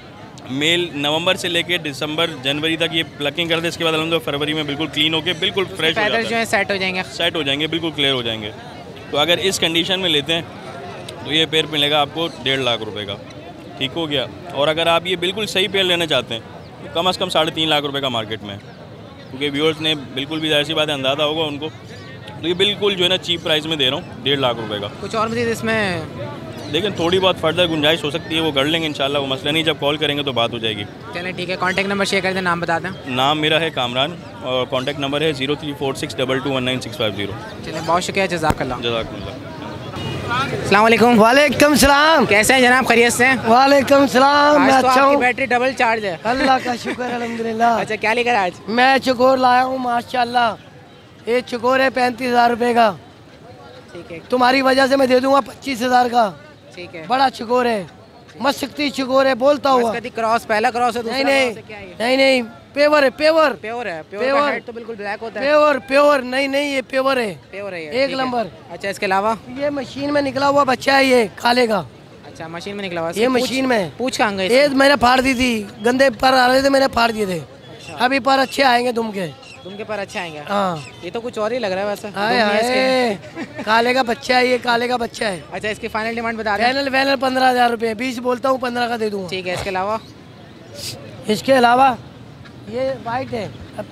मेल नवंबर से लेके दिसंबर जनवरी तक ये प्लकिंग करते हैं। इसके बाद अलहमदुलिल्लाह फरवरी में बिल्कुल क्लीन होके बिल्कुल फ्रेश हो जाता है, जो है सेट हो जाएंगे सेट हो जाएंगे बिल्कुल क्लियर हो जाएंगे। तो अगर इस कंडीशन में लेते हैं तो ये पेयर मिलेगा आपको डेढ़ लाख रुपए का। ठीक हो गया। और अगर आप ये बिल्कुल सही पेयर लेना चाहते हैं तो कम अज़ कम साढ़े तीन लाख रुपए का मार्केट में है, क्योंकि व्यूअर्स ने बिल्कुल भी जाहिर सी बात है अंदाज़ा होगा उनको। तो ये बिल्कुल जो है ना चीप प्राइस में दे रहा हूँ, डेढ़ लाख रुपए का। कुछ और मज़ीद इसमें लेकिन थोड़ी बहुत फर्दर गुंजाइश हो सकती है, वो कर लेंगे इंशाल्लाह, वो मसला नहीं, जब कॉल करेंगे तो बात हो जाएगी। चलें ठीक है, कॉन्टैक्ट नंबर शेयर कर दें, नाम बता दें। नाम मेरा है कामरान और कॉन्टैक्ट नंबर है zero three four six double two one nine six five zero. चलें, बहुत शुक्रिया, जज़ाकल्लाह। जज़ाकल्लाह। अस्सलाम वालेकुम। वालेकुम सलाम। कैसे हैं जनाब, खैरियत से हैं? वालेकुम सलाम, मैं आज तो अच्छा आपकी हूँ। बैटरी डबल चार्ज है। अल्लाह का शुक्र अल्हम्दुलिल्लाह। अच्छा, क्या लेकर आज? मैं चकोर लाया हूँ माशाल्लाह। ये चकोर है पैंतीस हज़ार रुपये का। ठीक है, तुम्हारी वजह से मैं दे दूंगा पच्चीस हज़ार का। ठीक है, बड़ा चकोर है, मस्ती चकोर है, बोलता हुआ। क्रॉस पहला क्रॉस है, नहीं नहीं नहीं नहीं पेवर है, पेवर प्योर है। पेवर का हेड तो बिल्कुल ब्लैक होता है। प्योर प्योर नहीं नहीं ये प्योर है, प्योर है ये, एक ठीक है। नंबर। अच्छा, इसके अलावा ये मशीन में निकला हुआ बच्चा है, ये काले का। अच्छा, मशीन में निकला हुआ। ये मशीन में पूछ कहाँ गई? ये मैंने फाड़ दी थी, गंदे पर आ रहे थे, मैंने फाड़ दिए थे। अभी पर अच्छे आएंगे तुम के तुम के पर अच्छे आएंगे। हाँ, ये तो कुछ और ही लग रहा है वैसे। हाय हाय, काले का बच्चा है, ये काले का बच्चा है। अच्छा, इसकी फाइनल डिमांड बता दें। फाइनल फाइनल पंद्रह हजार रुपये, बीस बोलता हूँ, पंद्रह का दे दूँगा। ठीक है, इसके अलावा इसके अलावा ये वाइट है,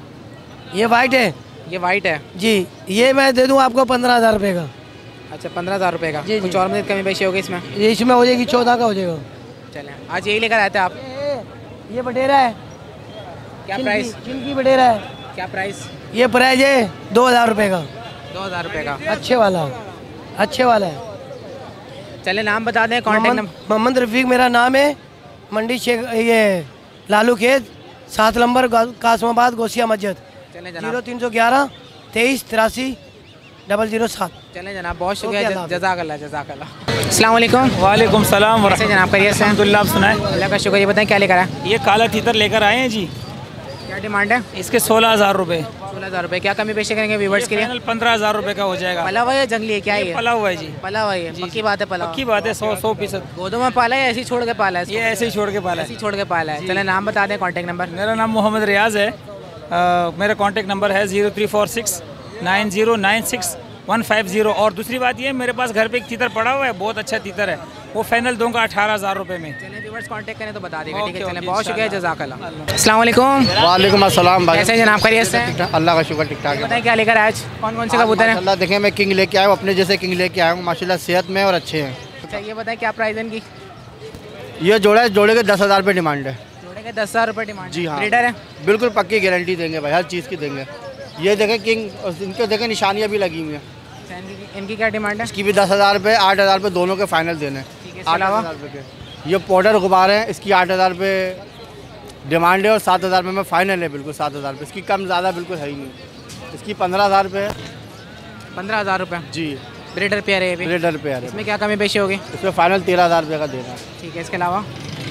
ये वाइट है, ये वाइट है जी, ये मैं दे दूँ आपको पंद्रह हजार रुपये का। अच्छा, पंद्रह हजार रुपये का। जी, कुछ जी। और मदद कमी पेशी होगी इसमें? ये इसमें हो जाएगी, चौदह का हो जाएगा। चलें, आज यही लेकर आए थे आप? ये बटेरा है। क्या प्राइस? जिनकी बटेरा है। क्या प्राइस? ये प्राइस है दो हजार रुपये का। दो हजार रुपये का, अच्छे वाला, अच्छे वाला है। चले, नाम बता दें, कॉन्टैक्ट नंबर। मोहम्मद रफीक मेरा नाम है, मंडी शेख, ये लालू खेत, सात नंबर कासमाबाद गोसिया मस्जिद, जीरो तीन सौ ग्यारह तेईस तिरासी डबल जीरो सात। चलें जनाब, बहुत शुक्रिया, जज़ाकल्लाह जज़ाकल्लाह। अस्सलाम वालेकुम। वालेकुम सलाम। कैसे जनाब, खैरियत से हैं? अल्हम्दुलिल्लाह, आप सुनाएं। अल्लाह का शुक्र। ये बताएं क्या लेकर आए? ये काला तीतर लेकर आए हैं जी। डिमांड है इसके सोलह हज़ार रुपये। सोलह हज़ार रुपये। क्या कमी पेशी करेंगे व्यूवर्स के लिए? पंद्रह हज़ार रुपये का हो जाएगा। पला हुआ है या जंगली है, क्या है ये? पला हुआ है जी। पला हुआ है, पक्की बात है। पला पक्की बात है, सौ सौ फीसद। गोदों में पाला है, ऐसे ही छोड़ के पाला है? ये ऐसे ही छोड़ के पाला है। ऐसे ही छोड़ के पाला है। चले नाम बता दें, कॉन्टैक्ट नंबर। मेरा नाम मोहम्मद रियाज है। आ, मेरा कॉन्टैक्ट नंबर है zero three four six nine zero nine six one five zero. और दूसरी बात ये, मेरे पास घर पे एक तीतर पड़ा हुआ है, बहुत अच्छा तीतर है, वो फाइनल दूंगा अठारह हज़ार रुपये में। चलें व्यूअर्स कांटेक्ट करें तो बता देगा। ठीक है, चलें, बहुत शुक्रिया, जज़ाकल्लाह। अस्सलाम वालेकुम। वालेकुम अस्सलाम भाई। कैसे जनाब, खैरियत से? अल्लाह का शुक्र, ठीक ठाक है। बताएं क्या लेकर आज, कौन कौन से कबूतर हैं? अल्लाह देखें, मैं किंग लेके आया हूँ, अपने जैसे किंग लेके आया हूँ, माशाल्लाह सेहत में और अच्छे हैं। अच्छा, ये बताएं क्या प्राइस है इनकी? ये जोड़ा है, जोड़े के दस हज़ार रुपये डिमांड है। जोड़े के दस हज़ार रुपये डिमांड? जी हाँ। ब्रीडर है? बिल्कुल पक्की गारंटी देंगे भाई, हर चीज़ की देंगे। ये देखें किंग, इनके देखें निशानियाँ भी लगी हुई हैं। इनकी क्या डिमांड है? इसकी भी दस हज़ार रुपये, आठ हज़ार रुपये दोनों के फाइनल देने। आठ हज़ार रुपये के ये पाउडर गुब्बार हैं, इसकी आठ हज़ार रुपये डिमांड है और सात हज़ार रुपये में फ़ाइनल है। बिल्कुल सात हज़ार रुपये, इसकी कम ज़्यादा बिल्कुल है ही नहीं। इसकी पंद्रह हज़ार रुपये है। पंद्रह हज़ार रुपये जी। ब्रीडर पेयर है ये भी? ब्रीडर पेयर है। इसमें क्या कमी पेशी होगी? इसमें फ़ाइनल तेरह हज़ार रुपये का देना है। ठीक है, इसके अलावा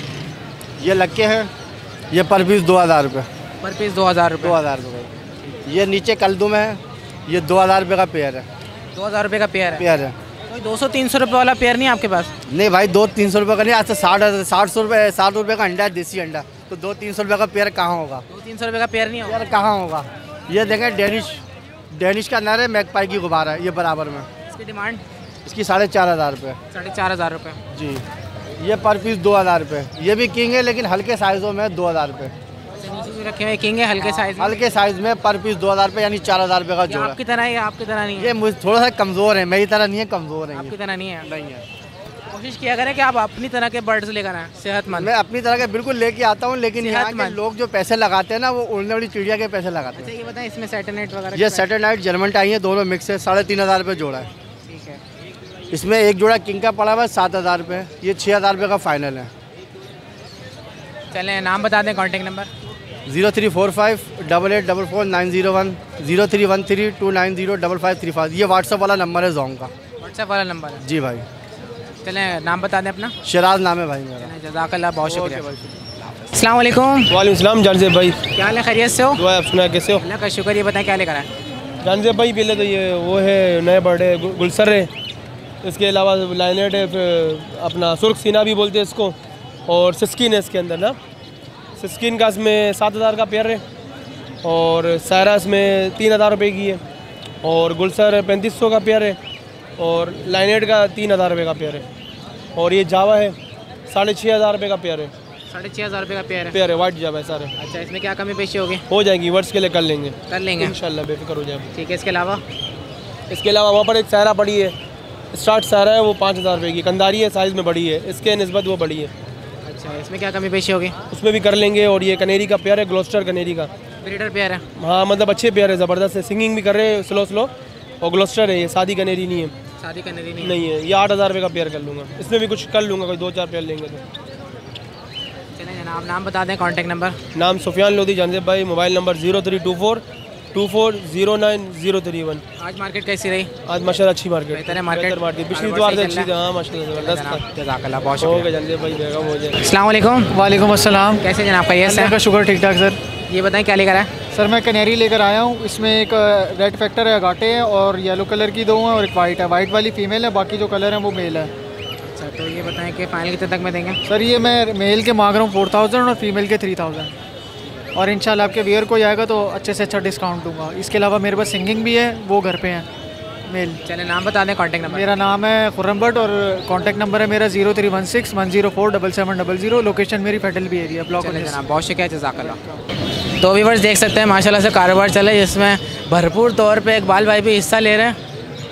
ये लक्के हैं, ये पर पीस दो हज़ार रुपये। पर पीस दो हज़ार रुपये? दो हज़ार रुपये। ये नीचे कलदू में है, ये दो हज़ार रुपये का पेयर है। दो हज़ार रुपये का पेयर है? पेयर है। कोई दो सौ तीन सौ रुपये वाला पेयर नहीं है आपके पास? नहीं भाई, दो तीन सौ रुपये का नहीं, आज से साठ साठ सौ रुपये साठ रुपये का अंडा है, देसी अंडा, तो दो तीन सौ रुपये का पेयर कहाँ होगा? दो तीन सौ रुपये का पेयर नहीं होगा? यार कहाँ होगा? ये देखें, डेनिश डेनिश का नर है, मैकपाई की गुब्बार है, ये बराबर में। इसकी डिमांड? इसकी साढ़े चार हज़ार रुपये। साढ़े चार हज़ार रुपये जी। ये पर पीस दो हज़ार रुपये। ये भी किंग है, लेकिन हल्के साइज़ों में दो हज़ार रुपये। रखे हुए किंग है, हल्के साइज में? हल्के साइज में पर पीस दो हज़ार रुपये, यानी चार हज़ार रुपये का जोड़ा। आपकी तरह है या आपकी तरह नहीं है? ये मुझे थोड़ा सा कमज़ोर है, मेरी तरह नहीं है, कमज़ोर है। आपकी तरह नहीं है? नहीं है। कोशिश किया करें कि आप अपनी तरह के बर्ड्स लेकर आएँ, सेहतमंद। मैं अपनी तरह के बिल्कुल लेके आता हूँ, लेकिन यहाँ के लोग जो पैसे लगाते हैं ना, वो उड़ने वाली चिड़िया के पैसे लगाते हैं। अच्छा, ये बताएं, इसमें सैटेलाइट वगैरह? ये सैटेलाइट जर्मन टाई है, दोनों मिक्स है, साढ़े तीन हज़ार रुपये जोड़ा है। ठीक है। इसमें एक जोड़ा किंग का पड़ा हुआ है सात हज़ार रुपये, ये छः हज़ार रुपये का फाइनल है। चलें, नाम बता दें, contact number? Zero three four five double eight double four nine zero one zero three one three two nine zero double five three five. ये व्हाट्सअप वाला नंबर है जोंग का। व्हाट्सअप वाला नंबर है? जी भाई। चलें, नाम बता दें अपना? शराज नाम है भाई मेरा। जज़ाकल्लाह, बहुत शुक्रिया। अस्सलाम वालेकुम। वालेकुम सलाम जानजेब भाई। क्या हाल है, खैरियत से हो? दुआ आप सुना, कैसे हो? अल्लाह का शुक्र। ये बताएं क्या लेकर आए? जानजेब भाई पहले तो ये वो है नए बर्डे गुलसर है, इसके अलावा लाइनेट है, फिर अपना सुर्ख सीना भी बोलते हैं इसको, और सिस्किन है इसके अंदर ना। सिस्किन का इसमें सात हज़ार का पेयर है, और सायरा इसमें तीन हज़ार रुपये की है, और गुलसर पैंतीस सौ का पेयर है, और लाइनेट का तीन हज़ार रुपये का पेयर है, और ये जावा है साढ़े छः हज़ार रुपये का पेयर है। साढ़े छः हज़ार रुपये का पेयर है? पेयर है, वाइट जावा है सारे। अच्छा, इसमें क्या कमी पेशी होगी? हो जाएगी, वर्ड्स के लिए कर लेंगे। कर लेंगे इंशाल्लाह, बेफिक्र हो जाएगा। ठीक है, इसके अलावा? इसके अलावा वहाँ पर एक सायरा पड़ी है, स्टार्ट सायरा है, वो पाँच हज़ार रुपये की कंदारी है, साइज़ में बड़ी है, इसके निस्बत वो बड़ी है। अच्छा, इसमें क्या कमी पेशी होगी? उसमें भी कर लेंगे। और ये कनेरी का पेयर है, ग्लोस्टर कनेरी का। ब्रीडर पेयर है? हाँ, मतलब अच्छे पेयर है, ज़बरदस्त है, सिंगिंग भी कर रहे हैं स्लो स्लो, और ग्लोस्टर है, ये शादी कनेरी नहीं है। शादी कनेरी नहीं, नहीं है। ये आठ हज़ार रुपये का पेयर कर लूँगा, इसमें भी कुछ कर लूँगा, कोई दो चार पेयर लेंगे तो। चलें जनाब, नाम बता दें, कॉन्टैक्ट नंबर? नाम सुफियान लोधी जानजेब भाई, mobile number zero three two four two four zero nine zero three one. आज मार्केट कैसी रही? आज माशाल्लाह अच्छी मार्केट। बेहतर है मार्केट? मार्केट पिछली बार से अच्छी थी। हाँ माशाल्लाह ज़बरदस्त। जज़ाकल्लाह, बहुत शुक्रिया। जानजेब भाई, बेगम हो जाए। अस्सलाम वालेकुम। वालेकुम अस्सलाम। कैसे जनाब, खैरियत से? अल्लाह का शुक्र, ठीक ठाक सर। ये बताएं क्या लेकर आए? सर मैं कनेरी लेकर आया हूँ, इसमें एक रेड फैक्टर है, अगाटे हैं, और येलो कलर की दो हैं, और एक वाइट है। वाइट वाली फीमेल है, बाकी जो कलर हैं वो मेल है। अच्छा, तो ये बताएं कि फाइनल कितने तक में देंगे? सर ये मैं मेल के मांग रहा हूँ फोर थाउजेंड और फीमेल के थ्री थाउजेंड, और इंशाल्लाह आपके वियर को आएगा तो अच्छे से अच्छा डिस्काउंट दूंगा। इसके अलावा मेरे पास सिंगिंग भी है, वो घर पे हैं मेल। चले, नाम बता दें, कॉन्टैक्ट नंबर? मेरा नाम है खुर्रम भट्ट, और कॉन्टैक्ट नंबर है मेरा zero three one six one zero four double seven double zero. Location मेरी फेडरल बी एरिया, ब्लॉक। जनाब, बहुत शुक्रिया, जज़ाकल्लाह। तो व्यूअर्स देख सकते हैं माशाल्लाह से कारोबार चल रहा है, जिसमें भरपूर तौर पे इकबाल भाई भी हिस्सा ले रहे हैं।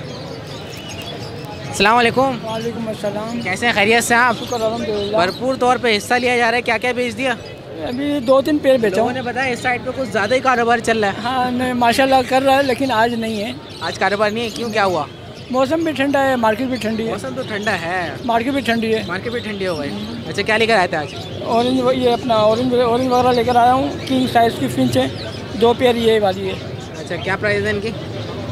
अस्सलाम वालेकुम। वालेकुम अस्सलाम। कैसे हैं, खैरियत से आप? भरपूर तौर पे हिस्सा लिया जा रहा है, क्या क्या बेच दिया? अभी दो तीन पेड़ बेचा। लोगों ने बताया इस साइड पे कुछ ज़्यादा ही कारोबार चल रहा है। हाँ नहीं, माशाल्लाह कर रहा है, लेकिन आज नहीं है। आज कारोबार नहीं है, क्यों, क्या हुआ? मौसम भी ठंडा है, मार्केट भी ठंडी है। मौसम तो ठंडा है, मार्केट भी ठंडी है। मार्केट भी ठंडी हो गई। अच्छा, क्या लेकर आए थे आज? ऑरेंज, ये अपना ऑरेंज ऑरेंज वगैरह लेकर आया हूँ, किंग साइज़ की फिंच है, दो पेयर ये वाली है। अच्छा, क्या प्राइस है इनकी?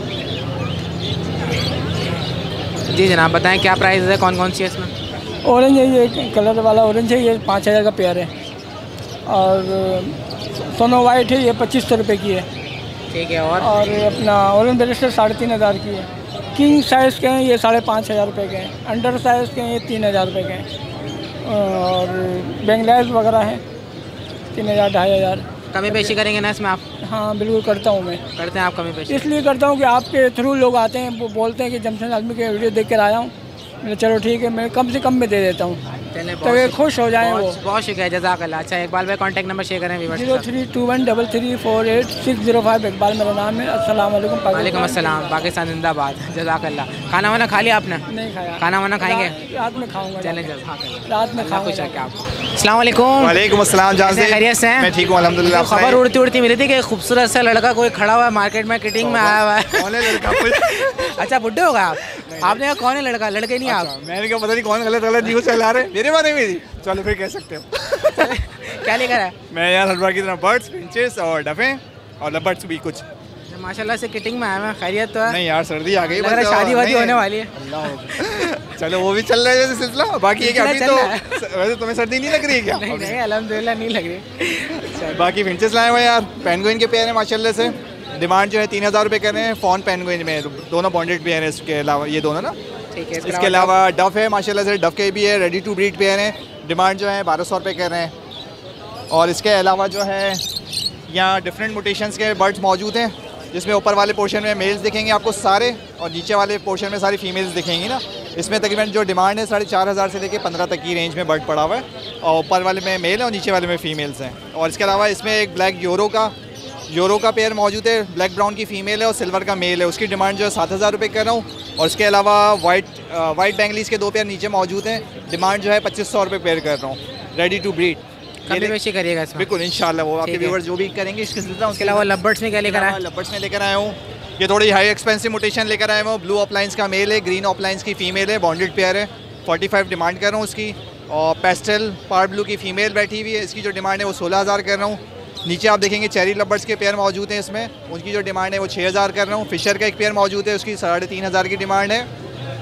जी जनाब, बताएं क्या प्राइस है, कौन कौन सी है इसमें? ऑरेंज है, ये कलर वाला ऑरेंज है, ये पाँच हज़ार का पेयर है, और सोनो वाइट है, ये पच्चीस सौ रुपये की है। ठीक है। और और अपना ऑरेंज ब्रेसलेट साढ़े तीन हज़ार की है। किंग साइज़ के हैं ये साढ़े पाँच हज़ार रुपये के हैं। अंडर साइज़ के हैं ये तीन हज़ार रुपये के हैं। और बैंगलाइज वगैरह हैं तीन हज़ार ढाई हज़ार। कमी पेशी करेंगे ना इसमें आप? हाँ बिल्कुल करता हूँ मैं। करते हैं आप कमी पेशी? इसलिए करता हूँ कि आपके थ्रू लोग आते हैं, वो बोलते हैं कि जमशेद आदमी के वीडियो देख कर आया हूँ, मैं चलो ठीक है, मैं कम से कम में दे देता हूँ तो ये खुश हो जाएं। वो बहुत शुक्रिया, जज़ाकल्लाह। अच्छा इकबाल भाई कॉन्टैक्ट नंबर शेयर करें viewers. Zero three two one double three four eight six zero five. Iqbal मेरा नाम है। अस्सलाम वालेकुम। वालेकुम अस्सलाम। पाकिस्तान जिंदाबाद। जज़ाकल्लाह। खाना वाना खा लिया आपने? नहीं खाया। खाना वाना खाएंगे? रात में खाऊंगा। चलें जज़ाकल्लाह। रात में खाऊंगा। खुश रखें आपको। अस्सलाम वालेकुम। वालेकुम अस्सलाम। जान से खैरियत से हैं? मैं ठीक हूँ अल्हम्दुलिल्लाह। खबर उड़ती उड़ती मिली थी कि खूबसूरत सा लड़का कोई खड़ा हुआ है मार्केट में, किटिंग में आया हुआ है। कौन है लड़का? अच्छा बुड्ढे हो गए आप? आपने कहा कौन है लड़का? लड़के नहीं आप? मैंने कहा पता नहीं कौन गलत गलत न्यूज़ चला रहे मेरे बारे में। चलो फिर कह सकते हो। क्या लेकर है? मैं यार हर बार की तरह बर्ड्स, फिंचेस और डफे और लबर्ड्स भी कुछ। माशाल्लाह से किटिंग में आया मैं। खैरियत तो है? नहीं यार सर्दी आ गई, शादी वादी होने वाली है। चलो वो भी चल रहा है जैसे सिलसिला। बाकी ये कि अभी तो वैसे तुम्हें सर्दी नहीं लग रही है क्या? नहीं नहीं अल्हम्दुलिल्लाह नहीं लग रही। बाकी फिंचेस लाए हुए यार, पेंगुइन के पेयर हैं माशाल्लाह से। डिमांड जो है तीन हज़ार रुपये कर रहे हैं फॉन पेंगुइन में, दोनों बॉन्डेड पेयर हैं। इसके अलावा ये दोनों ना, ठीक है। इसके अलावा डफ है माशाल्लाह से, डफ के भी है, रेडी टू ब्रीड पेयर हैं। डिमांड जो है बारह सौ रुपये कर रहे हैं। और इसके अलावा जो है यहाँ डिफरेंट मोटेशंस के बर्ड्स मौजूद हैं, जिसमें ऊपर वाले पोर्शन में मेल्स दिखेंगे आपको सारे, और नीचे वाले पोर्शन में सारी फीमेल्स दिखेंगी ना। इसमें तकरीबन जो डिमांड है साढ़े चार हज़ार से लेकर पंद्रह तक की रेंज में बर्ड पड़ा हुआ है, और ऊपर वाले में मेल है और नीचे वाले में फ़ीमेल्स हैं। और इसके अलावा इसमें एक ब्लैक यूरो का यूरो का पेयर मौजूद है, ब्लैक ब्राउन की फ़ीमेल है और सिल्वर का मेल है। उसकी डिमांड जो है सात हज़ार रुपये कर रहा हूँ। और इसके अलावा वाइट वाइट बेंगलीज के दो पेयर नीचे मौजूद हैं, डिमांड जो है पच्चीस सौ रुपये पेयर कर रहा हूँ, रेडी टू ब्रीड। कभी बेशी करिएगा इसमें? बिल्कुल इंशाल्लाह, वो आपके व्यूअर्स जो भी करेंगे इसके सिलसिला। उसके अलावा लबर्ड्स में क्या लेकर आया? लबर्ड्स में लेकर आया हूँ, ये थोड़ी हाई एक्सपेंसिव मोटेशन लेकर आया हूँ। ब्लू ऑफलाइंस का मेल है, ग्रीन ऑफलाइंस की फ़ीमेल है, बॉन्डेड पेयर है, फोर्टी फाइव डिमांड कर रहा हूँ उसकी। और पेस्टल पार ब्लू की फ़ीमेल बैठी हुई है, इसकी जो डिमांड है वो सोलह हज़ार कर रहा हूँ। नीचे आप देखेंगे चेरी लबर्ड्स के पेयर मौजूद हैं इसमें, उनकी जो डिमांड है वो छः हज़ार कर रहा हूँ। फिशर का एक पेयर मौजूद है, उसकी साढ़े तीन हज़ार की डिमांड है।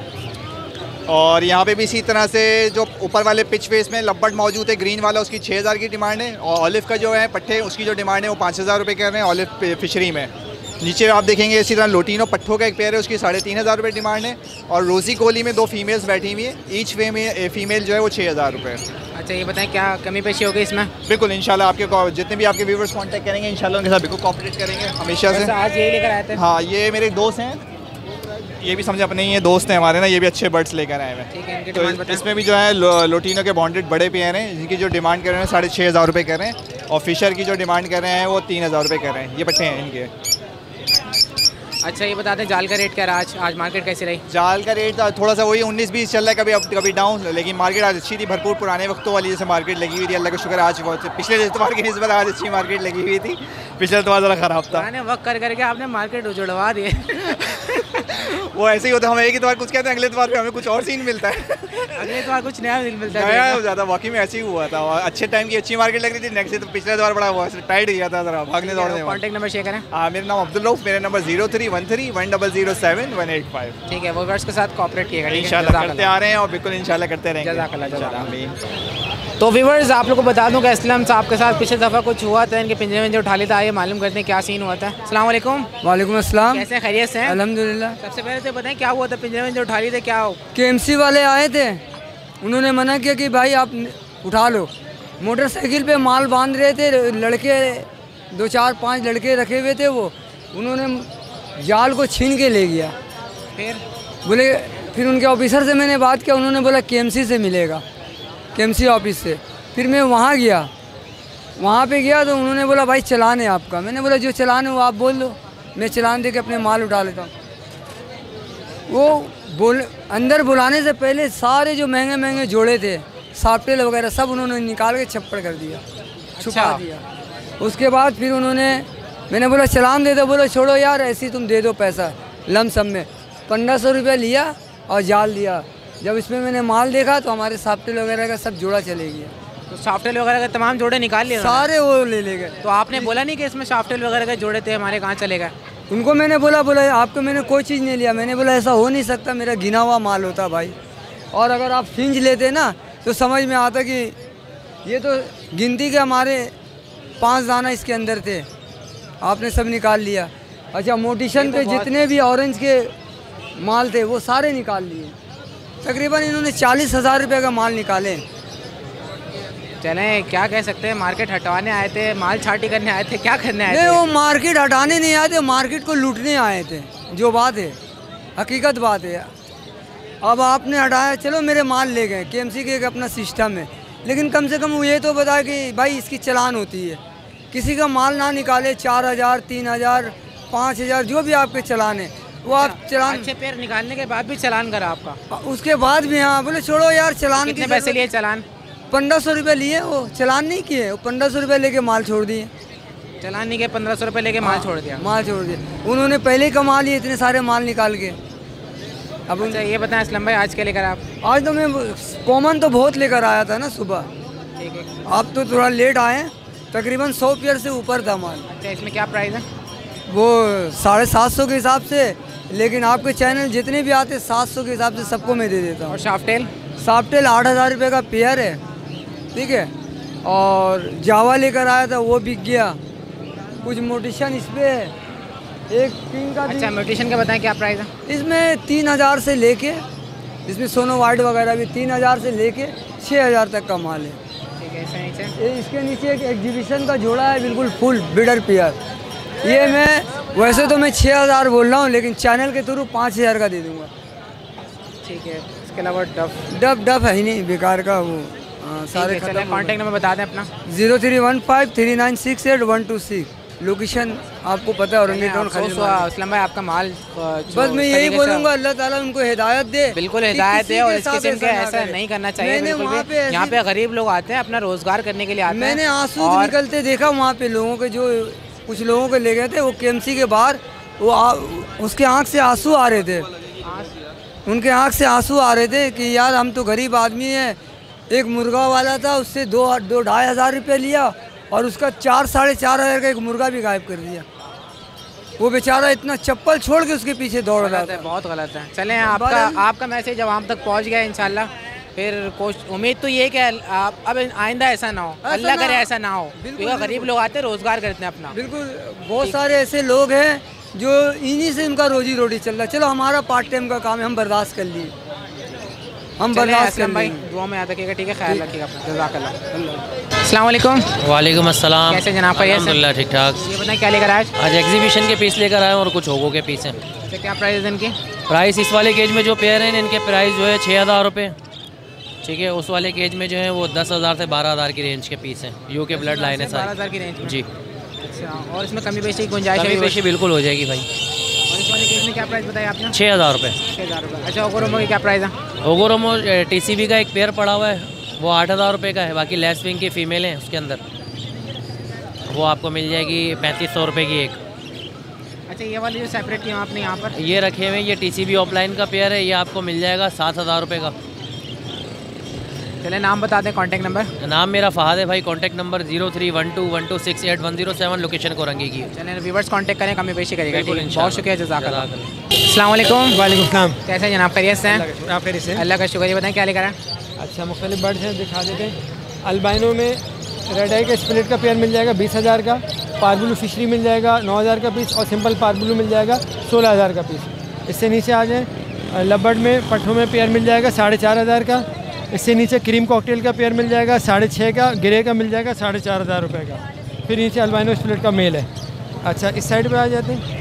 और यहाँ पे भी इसी तरह से जो ऊपर वाले पिच फेस में लबर्ड मौजूद है, ग्रीन वाला, उसकी छः हज़ार की डिमांड है। और ऑलिव का जो है पट्टे, उसकी जो डिमांड है वो पाँच हज़ार रुपये कर रहे हैं ऑलिव फिशरी में। नीचे आप देखेंगे इसी तरह लोटीनो पट्ठों का एक पेयर है, उसकी साढ़े तीन हज़ार रुपये डिमांड है। और रोज़ी कोली में दो फीमेल्स बैठी हुई हैं, ईच फीमेल फीमेल जो है वो छः हज़ार रुपये। अच्छा ये बताएं क्या कमी पेशी होगी इसमें? बिल्कुल इंशाल्लाह, आपके जितने भी आपके व्यूवर्स कांटेक्ट करेंगे इंशाल्लाह उनके साथ बिल्कुल कोऑपरेट करेंगे हमेशा से। आज यही लेकर आए थे? हाँ ये मेरे दोस्त हैं, ये भी समझे अपने ही ये दोस्त हैं हमारे ना, ये भी अच्छे बर्ड्स लेकर आए हैं। ठीक है, इनकी तो डिमांड बताएं। इसमें भी जो है लो, लोटीनो के बॉन्डेड बड़े पेयर हैं, जिनकी जो डिमांड कर रहे हैं साढ़े छः हज़ार रुपये कर रहे हैं। और फिशर की जो डिमांड कर रहे हैं वो तीन हज़ार रुपये कर रहे हैं। ये पट्टे हैं इनके। अच्छा ये बता दें जाल का रेट क्या रहा आज? आज मार्केट कैसी रही? जाल का रेट थोड़ा सा वही उन्नीस बीस चल रहा है, कभी अप कभी डाउन, लेकिन मार्केट आज अच्छी थी, भरपूर पुराने वक्तों वाली जैसे मार्केट लगी हुई थी। अल्लाह का शुक्र आज बहुत, पिछले एतवार की निस्बत आज अच्छी मार्केट लगी हुई थी, पिछले एतवार ज़रा ख़राब था। पुराने वक्त कर करके आपने मार्केट उजड़वा दिए। वो ऐसे ही होता है, हम एक एतवार कुछ कहते हैं, अगले एतवार पे हमें कुछ और सीन मिलता है। अगले एतवार कुछ नया मिलता है, नया ज़्यादा वाकई में ऐसे ही हुआ था। अच्छे टाइम की अच्छी मार्केट लग रही थी, नेक्स्ट तो पिछले एतवार बड़ा हुआ टाइट गया था ज़रा भागने दौड़ने। कॉन्टैक्ट नंबर शेयर करें। हाँ मेरा नाम अब्दुल रऊफ, मेरा number zero three one three one double zero seven one eight five. ठीक है, वो वर्ड्स के साथ कॉपरेट किएगा इंशाल्लाह, करते आ रहे हैं और बिल्कुल इंशाल्लाह करते रहेंगे। जज़ाकल्लाह जज़ाकल्लाह। तो व्यूअर्स आप लोग को बता दूं कि असलम साहब के साथ पिछले दफ़ा कुछ हुआ था, इनके पिंजरे में जो उठा लेता, आइए मालूम करते हैं क्या सीन हुआ था। अस्सलाम वालेकुम। वालेकुम अस्सलाम। कैसे खैरियत से हैं? अल्हम्दुलिल्लाह। सबसे पहले तो बताएं क्या हुआ था पिंजरे में जो उठा लिए थे? क्या हो केएमसी वाले आए थे, उन्होंने मना किया कि भाई आप उठा लो। मोटरसाइकिल पे माल बांध रहे थे लड़के, दो चार पाँच लड़के रखे हुए थे, वो उन्होंने जाल को छीन के ले गया। फिर बोले, फिर उनके ऑफिसर से मैंने बात किया, उन्होंने बोला केएमसी से मिलेगा, केएमसी ऑफिस से। फिर मैं वहाँ गया, वहाँ पे गया तो उन्होंने बोला भाई चलान है आपका। मैंने बोला जो चलान है वो आप बोल दो, मैं चलान दे के अपने माल उठा लेता हूँ। वो बोल अंदर बुलाने से पहले सारे जो महंगे महंगे जोड़े थे, साफ्टेल वगैरह सब उन्होंने निकाल के छप्पड़ कर दिया, छुपा अच्छा। दिया। उसके बाद फिर उन्होंने, मैंने बोला चलान दे दो, बोलो छोड़ो यार ऐसे तुम दे दो पैसा लमसम में। पंद्रह सौ रुपया लिया और जाल दिया। जब इसमें मैंने माल देखा तो हमारे साफ्टेल वगैरह का सब जोड़ा चले गया। तो साफ्टेल वगैरह के तमाम जोड़े निकाल लिए सारे, वो ले ले गए। तो आपने बोला नहीं कि इसमें साफ्टेल वगैरह के जोड़े थे हमारे, कहाँ चले गए? उनको मैंने बोला बोला आपको मैंने कोई चीज़ नहीं लिया। मैंने बोला ऐसा हो नहीं सकता, मेरा गिना हुआ माल होता भाई, और अगर आप फिंज लेते ना तो समझ में आता कि ये तो गिनती के हमारे पाँच दाना इसके अंदर थे, आपने सब निकाल लिया। अच्छा, मोटिशन पे जितने भी ऑरेंज के माल थे वो सारे निकाल लिए। तकरीबन इन्होंने चालीस हज़ार रुपये का माल निकाले। चलें, क्या कह सकते हैं, मार्केट हटवाने आए थे, माल छाटी करने आए थे, क्या करने आए थे? नहीं, वो मार्केट हटाने नहीं आए थे, मार्केट को लूटने आए थे। जो बात है, हकीकत बात है। अब आपने हटाया, चलो मेरे माल ले गए, केएमसी के एक अपना सिस्टम है, लेकिन कम से कम वो ये तो बताए कि भाई इसकी चलान होती है। किसी का माल ना निकाले, चार हज़ार तीन हज़ार पाँच हज़ार जो भी आपके चलान है वो आप चलान। अच्छे पेड़ निकालने के बाद भी चलान करा आपका? उसके बाद भी हाँ, बोले छोड़ो यार चलान। कितने पैसे लिए चलान? पंद्रह सौ रुपये लिए, वो चलान नहीं किए, वो पंद्रह सौ रुपये लेके माल छोड़ दिए। चलान नहीं किया, पंद्रह सौ रुपये लेके माल छोड़ दिया? माल छोड़ दिया उन्होंने, पहले ही कमा लिए इतने सारे माल निकाल के। अब अच्छा, ये बताएं असलम भाई, आज क्या लेकर आप? आज तो मैं कॉमन तो बहुत लेकर आया था ना सुबह। ठीक है, आप तो थोड़ा लेट आए, तकरीबन सौ पेयर से ऊपर था माल। अच्छा, इसमें क्या प्राइस है? वो साढ़े सात सौ के हिसाब से, लेकिन आपके चैनल जितने भी आते सात सौ के हिसाब से सबको मैं दे देता हूँ। और शाफ्टेल? शाफ्टेल आठ हज़ार रुपये का पेयर है, ठीक है। और जावा लेकर आया था, वो बिक गया। कुछ मोटिशन इस पे है, एक किंग का। अच्छा, मोटिशन का बताएं क्या प्राइस है? इसमें तीन हज़ार से लेके, इसमें सोनो वाइट वगैरह भी तीन हज़ार से लेके छः हज़ार तक का माल है। ठीक है, इसके नीचे? इसके नीचे एक एग्जीबिशन का जोड़ा है, बिल्कुल फुल बिडर पेयर। ये मैं वैसे तो मैं छः हज़ार बोल रहा हूँ, लेकिन चैनल के थ्रू पाँच हज़ार का दे दूँगा। ठीक है, इसके अलावा डफ? डफ डफ है ही नहीं, बेकार का वो। हाँ, सारे चले, कॉन्टैक्ट नंबर बता दें अपना। Zero three one five three nine six eight one two six. Location आपको पता है, औरंगी टाउन खलील मार्केट। असलम भाई, आपका माल बस मैं यही बोलूँगा, अल्लाह ताला उनको हिदायत दे। बिल्कुल हिदायत दे, और इस किस्म के ऐसा नहीं करना चाहिए बिल्कुल भी। यहाँ पे गरीब लोग आते हैं, अपना रोजगार करने के लिए आते हैं। मैंने आंसू निकलते देखा वहाँ पे लोगों के, जो कुछ लोगों को ले गए थे वो केएमसी के बाहर, वो आ, उसके आँख से आंसू आ रहे थे, उनके आँख से आंसू आ रहे थे कि यार हम तो गरीब आदमी हैं। एक मुर्गा वाला था, उससे दो दो ढाई हज़ार रुपये लिया, और उसका चार साढ़े चार हज़ार का एक मुर्गा भी गायब कर दिया। वो बेचारा इतना चप्पल छोड़ के उसके पीछे दौड़ रहा था। बहुत गलत है। चलें, आपका आपका मैसेज अब हम तक पहुंच गया इंशाल्लाह। फिर कोशिश, उम्मीद तो ये कि आप अब आइंदा ऐसा ना हो, अल्लाह करे ऐसा ना हो, क्योंकि गरीब लोग आते हैं, रोजगार करते हैं अपना। बिल्कुल, बहुत सारे ऐसे लोग हैं जो इन्हीं से उनका रोजी रोटी चल रहा है। चलो, हमारा पार्ट टाइम का काम है, हम बर्दाश्त कर लिए, हम बर्दाश्त कर भाई। दुआ में याद रखिएगा, ठीक है, ख्याल रखिएगा अपना। जज़ाकल्लाह। अस्सलाम वालेकुम। वालेकुम अस्सलाम। कैसे जनाब? अल्हम्दुलिल्लाह, ठीक ठाक। ये बताएं क्या लेकर आए आज? एग्जीबिशन के पीस लेकर आए और कुछ होगो के पीस हैं। अच्छा, क्या प्राइस है इनकी? प्राइस इस वाले केज में जो पेयर हैं इनके प्राइस जो है छः हज़ार रुपये, ठीक है। उस वाले केज में जो है वो दस हज़ार से बारह हज़ार की रेंज के पीस हैं। यू के ब्लड लाइन है, बारह हज़ार की रेंज में? जी। अच्छा, और इसमें कमी पेशी की गुंजाइश? कमी पेशी बिल्कुल हो जाएगी भाई। और इस वाले केज में क्या प्राइस बताया आपने? छः हज़ार रुपये। छः हज़ार रुपये। अच्छा, ओगोरोमो की क्या प्राइस है? ओगोरोमो टी सी बी का एक पेयर पड़ा हुआ है, वो आठ हज़ार रुपये का है। बाकी लेस विंग की फ़ीमेल है उसके अंदर, वो आपको मिल जाएगी पैंतीस सौ रुपये की एक। अच्छा, ये वाली जो सेपरेट की आपने यहाँ पर ये रखे हुए, ये टी सी बी ऑफलाइन का पेयर है, ये आपको मिल जाएगा सात हज़ार रुपये का। चले, नाम बता दें, कॉन्टैक्ट नंबर? नाम मेरा फ़हाद है भाई। Contact number zero three one two one two six eight one zero seven. Location Korangi की। चलें, व्यूअर्स कॉन्टैक्ट करें, कमी पेशी करेगा। बहुत शुक्रिया, जज़ाकल्लाह। अस्सलाम वालेकुम। वालेकुम सलाम। कैसे जनाब? खैरियत से हैं? आप खैरियत से? अल्लाह का शुक्र। ये बताएं क्या लेकर आए? अच्छा, मुख्तलिफ बर्ड्स हैं, दिखा देते हैं। अल्बाइनो में रेड आई का स्प्लिट का पेयर मिल जाएगा बीस हज़ार का, पारब्लू फिशरी मिल जाएगा नौ हज़ार का पीस, और सिंपल पारब्लू मिल जाएगा सोलह हज़ार का पीस। इससे नीचे आ जाए, लबर्ड में पट्ठों में पेयर मिल जाएगा साढ़े चार हज़ार का। इससे नीचे क्रीम कॉकटेल का पेयर मिल जाएगा साढ़े छः का, ग्रे का मिल जाएगा साढ़े चार हज़ार रुपये का। फिर नीचे अल्बाइनो स्प्लिट का मेल है। अच्छा, इस साइड पे आ जाते हैं,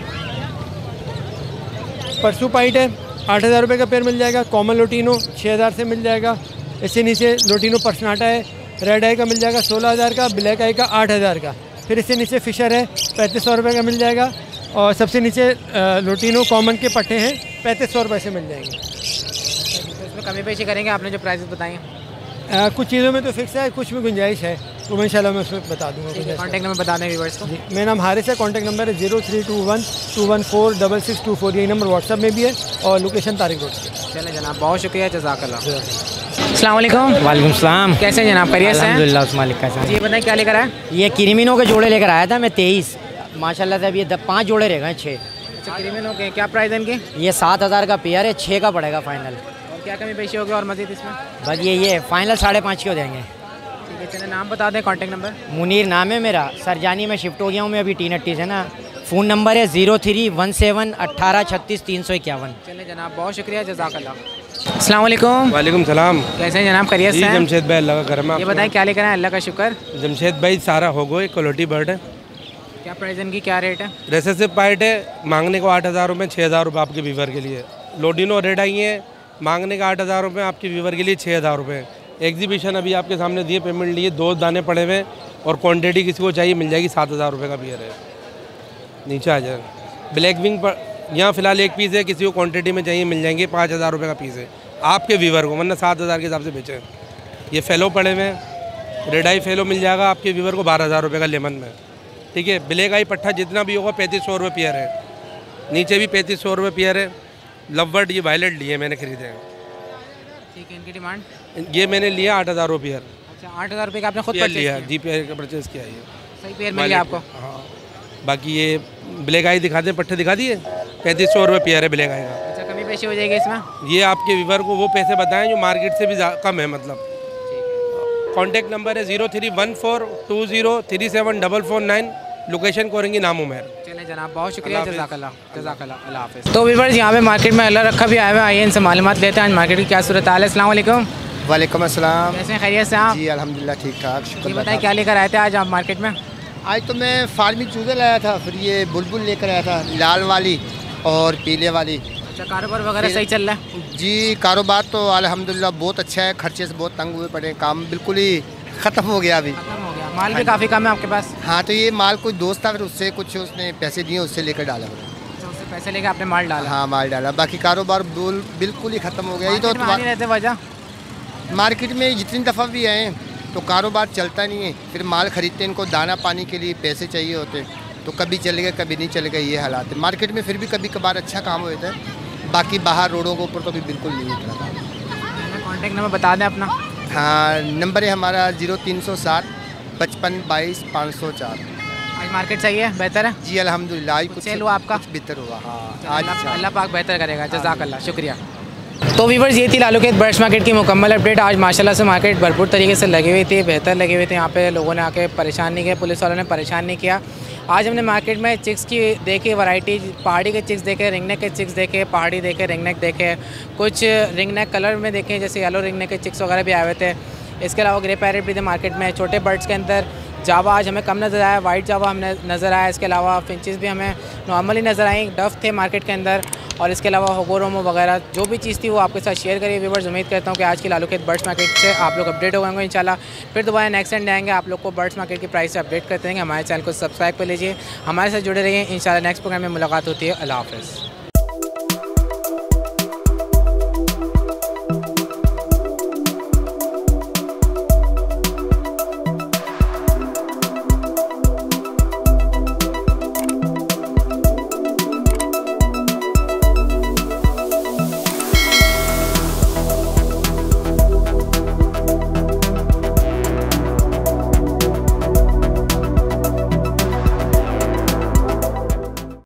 परसू पाइट है, आठ हज़ार रुपये का पेयर मिल जाएगा। कॉमन लोटिनो छः हज़ार से मिल जाएगा। इससे नीचे लोटिनो पर्सनाटा है, रेड आई का मिल जाएगा सोलह हज़ार का, ब्लैक आई का आठ हज़ार का। फिर इससे नीचे फिशर है, पैंतीस सौ रुपये का मिल जाएगा। और सबसे नीचे लोटिनो कॉमन के पट्टे हैं, पैंतीस सौ रुपये से मिल जाएंगे। इसमें कमी पेशी करेंगे, आपने जो प्राइस बताए? आ, कुछ चीज़ों में तो फिक्स है, कुछ में गुंजाइश है, तो मैं इंशाल्लाह मैं उसमें बता दूँगा। कॉन्टैक्ट नंबर बता दें व्यूअर्स को। मेरा नाम हारिस है, कॉन्टैक्ट नंबर है zero three two one two one four double six two four. यही नंबर व्हाट्सअप में भी है, और लोकेशन तारिक रोड से। चलें जनाब, बहुत शुक्रिया, जज़ाकल्लाह। अस्सलाम वालेकुम। वालेकुम सलाम। कैसे हैं जनाब? खैरियत से? अल्हम्दुलिल्लाह, उस मालिक का। ये बताएं क्या लेकर आए? ये क्रीमिनो के जोड़े लेकर आया था मैं, तेईस माशाल्लाह से। अभी ये पाँच जोड़े रह गए, छः। अच्छा, क्रीमिनो के क्या प्राइस है इनके? ये सात हज़ार का पेयर है, छः का पड़ेगा फाइनल। और क्या कमी पेशी होगी और मजीद इसमें? बस ये ये फाइनल साढ़े पाँच के हो जाएंगे। ठीक है, चलिए नाम बता दें, कॉन्टैक्ट नंबर। मुनीर नाम है मेरा, सरजानी में शिफ्ट हो गया हूँ मैं अभी टी नट्टी से ना। फ़ोन नंबर है ज़ीरो थ्री वन सेवन अट्ठारह छत्तीस तीन सौ इक्यावन। चलिए जनाब, बहुत शुक्रिया, जज़ाकल्लाह। अस्सलाम वालेकुम। वालेकुम सलाम। कैसे हैं जनाब, खैरियत से हैं? जमशेद भाई, अल्लाह का करम है। ये बताएं क्या लेकर आए? अल्लाह का शुक्र। जमशेद भाई सारा हो गए, क्वालिटी बर्ड है। क्या प्राइस इनकी, क्या रेट है? रेसेसिव पाइट है, मांगने को आठ हज़ार रुपये, छः हज़ार रुपये आपके वीवर के लिए। लोडिनो रेड आई है, मांगने का आठ हज़ार रुपये, आपके वीवर के लिए छः हज़ार रुपये। एग्जीबिशन अभी आपके सामने दिए, पेमेंट लिए, दो दाने पड़े हुए और क्वांटिटी किसी को चाहिए मिल जाएगी। सात हज़ार रुपये का बियर है। नीचे आ जाए। ब्लैक विंग पर यहाँ फ़िलहाल एक पीस है, किसी को क्वांटिटी में चाहिए मिल जाएंगे। पाँच हज़ार रुपये का पीस है आपके वीवर को, वरना सात हज़ार के हिसाब से बेचें। ये फेलो पड़े हुए हैं, रेड आई फेलो मिल जाएगा आपके वीवर को बारह हज़ार रुपये का लेमन में। ठीक है, ब्लैक आई पट्ठा जितना भी होगा पैंतीस सौ रुपये पेयर है। नीचे भी पैंतीस सौ रुपये पेयर है। लवबर्ड ये वायलेट लिए मैंने खरीदे हैं। ठीक है, इनकी डिमांड? ये मैंने लिया आठ हज़ार रुपये पेयर। अच्छा, आठ हज़ार रुपये का आपने खुद पेयर लिया? जी, पेयर का परचेज़ किया। ये सही पेयर मिल गया आपको? हाँ। बाकी ये ब्लैक आई दिखा दें, पट्टे दिखा दिए, पैंतीस सौ रुपये पेयर है ब्लैक आई का। अच्छा, कमी पेशी हो जाएगी इसमें? ये आपके वीवर को वो पैसे बताएं जो मार्केट से भी कम है। मतलब कॉन्टैक्ट नंबर है zero three one four two zero three seven double four nine. Location Korangi नाम उमेर। चले जनाब, बहुत शुक्रिया, जज़ाकल्लाह जज़ाकल्लाह, अल्लाह हाफ़िज़। तो व्यूअर्स, यहाँ पे मार्केट में अल्लाह रखा भी आए हुए, आइए इनसे मालूमात लेते हैं आज मार्केट की क्या सूरत हाल है। अस्सलाम वालेकुम। वालेकुम अस्सलाम। कैसे हैं, खैरियत से आप? जी अल्हम्दुलिल्लाह, ठीक ठाक, शुक्र। ये बताएं क्या लेकर आए थे आज आप मार्केट में? आज तो मैं फार्मी चूज़े लाया था, फिर ये बुलबुल लेकर आया था, लाल वाली और पीले वाली। अच्छा, कारोबार वगैरह सही चल रहा है? जी कारोबार तो अल्हम्दुलिल्लाह बहुत अच्छा है। खर्चे से बहुत तंग हुए पड़े, काम बिल्कुल ही ख़त्म हो गया अभी। खत्म हो गया, माल भी काफ़ी कम है आपके पास? हाँ, तो ये माल कोई दोस्त था, फिर उससे कुछ उसने पैसे दिए, उससे लेकर डाला। अच्छा, उससे पैसे लेकर आपने माल डाला? हाँ, माल डाला। बाकी कारोबार बिल्कुल ही ख़त्म हो गया। ये तो रहते वजह मार्केट में जितनी दफ़ा भी आए तो कारोबार चलता नहीं है। फिर माल खरीदते हैं, इनको दाना पानी के लिए पैसे चाहिए होते, तो कभी चलेगा कभी नहीं चलेगा, ये हालात है मार्केट में। फिर भी कभी कभार अच्छा काम होता है, बाकी बाहर रोडों के ऊपर तो भी बिल्कुल नहीं उतरा था। कॉन्टैक्ट नंबर बता दें अपना। हाँ, नंबर है हमारा जीरो तीन सौ सात पचपन बाईस पाँच सौ चार। आज मार्केट सही है, बेहतर है? जी अल्हम्दुलिल्लाह, आज कुछ सेल हुआ आपका? कुछ बेहतर हुआ। हाँ, आज अल्लाह पाक बेहतर करेगा, जज़ाकल्लाह, शुक्रिया। तो व्यूअर्स, ये थी लालू खेत बर्ड्स मार्केट की मुकम्मल अपडेट। आज माशाल्लाह से मार्केट भरपूर तरीके से लगी हुई थी, बेहतर लगे हुए थे। यहाँ पे लोगों ने आके परेशान नहीं किया, पुलिस वालों ने परेशान नहीं किया। आज हमने मार्केट में चिक्स की देखे वैरायटी, पहाड़ी के चिक्स देखे, रिंग नेक के चिक्स देखे, पहाड़ी देखे, रिंग नेक देखे, कुछ रिंग नेक कलर में देखे, जैसे येलो रिंग नेक के चिक्स वगैरह भी आए हुए थे। इसके अलावा ग्रे पैरेट भी थे मार्केट में। छोटे बर्ड्स के अंदर जावा आज हमें कम नज़र आया, वाइट जावा हमें नज़र आया। इसके अलावा फिंचेस भी हमें नॉर्मली नज़र आई, डफ थे मार्केट के अंदर। और इसके अलावा होगोरोमो वगैरह जो भी चीज़ थी वो आपके साथ शेयर करिए व्यूअर्स। उम्मीद करता हूँ कि आज की लालू खेत बर्ड्स मार्केट से आप लोग अपडेट हो गए होंगे इंशाल्लाह। फिर दोबारा नेक्स्ट टाइम आएंगे, आप लोग को बर्ड्स मार्केट की प्राइस से अपडेट करते रहेंगे। हमारे चैनल को सब्सक्राइब कर लीजिए, हमारे साथ जुड़े रहिए। इंशाल्लाह नेक्स्ट प्रोग्राम में मुलाकात होती है। अल्लाह हाफ़िज़।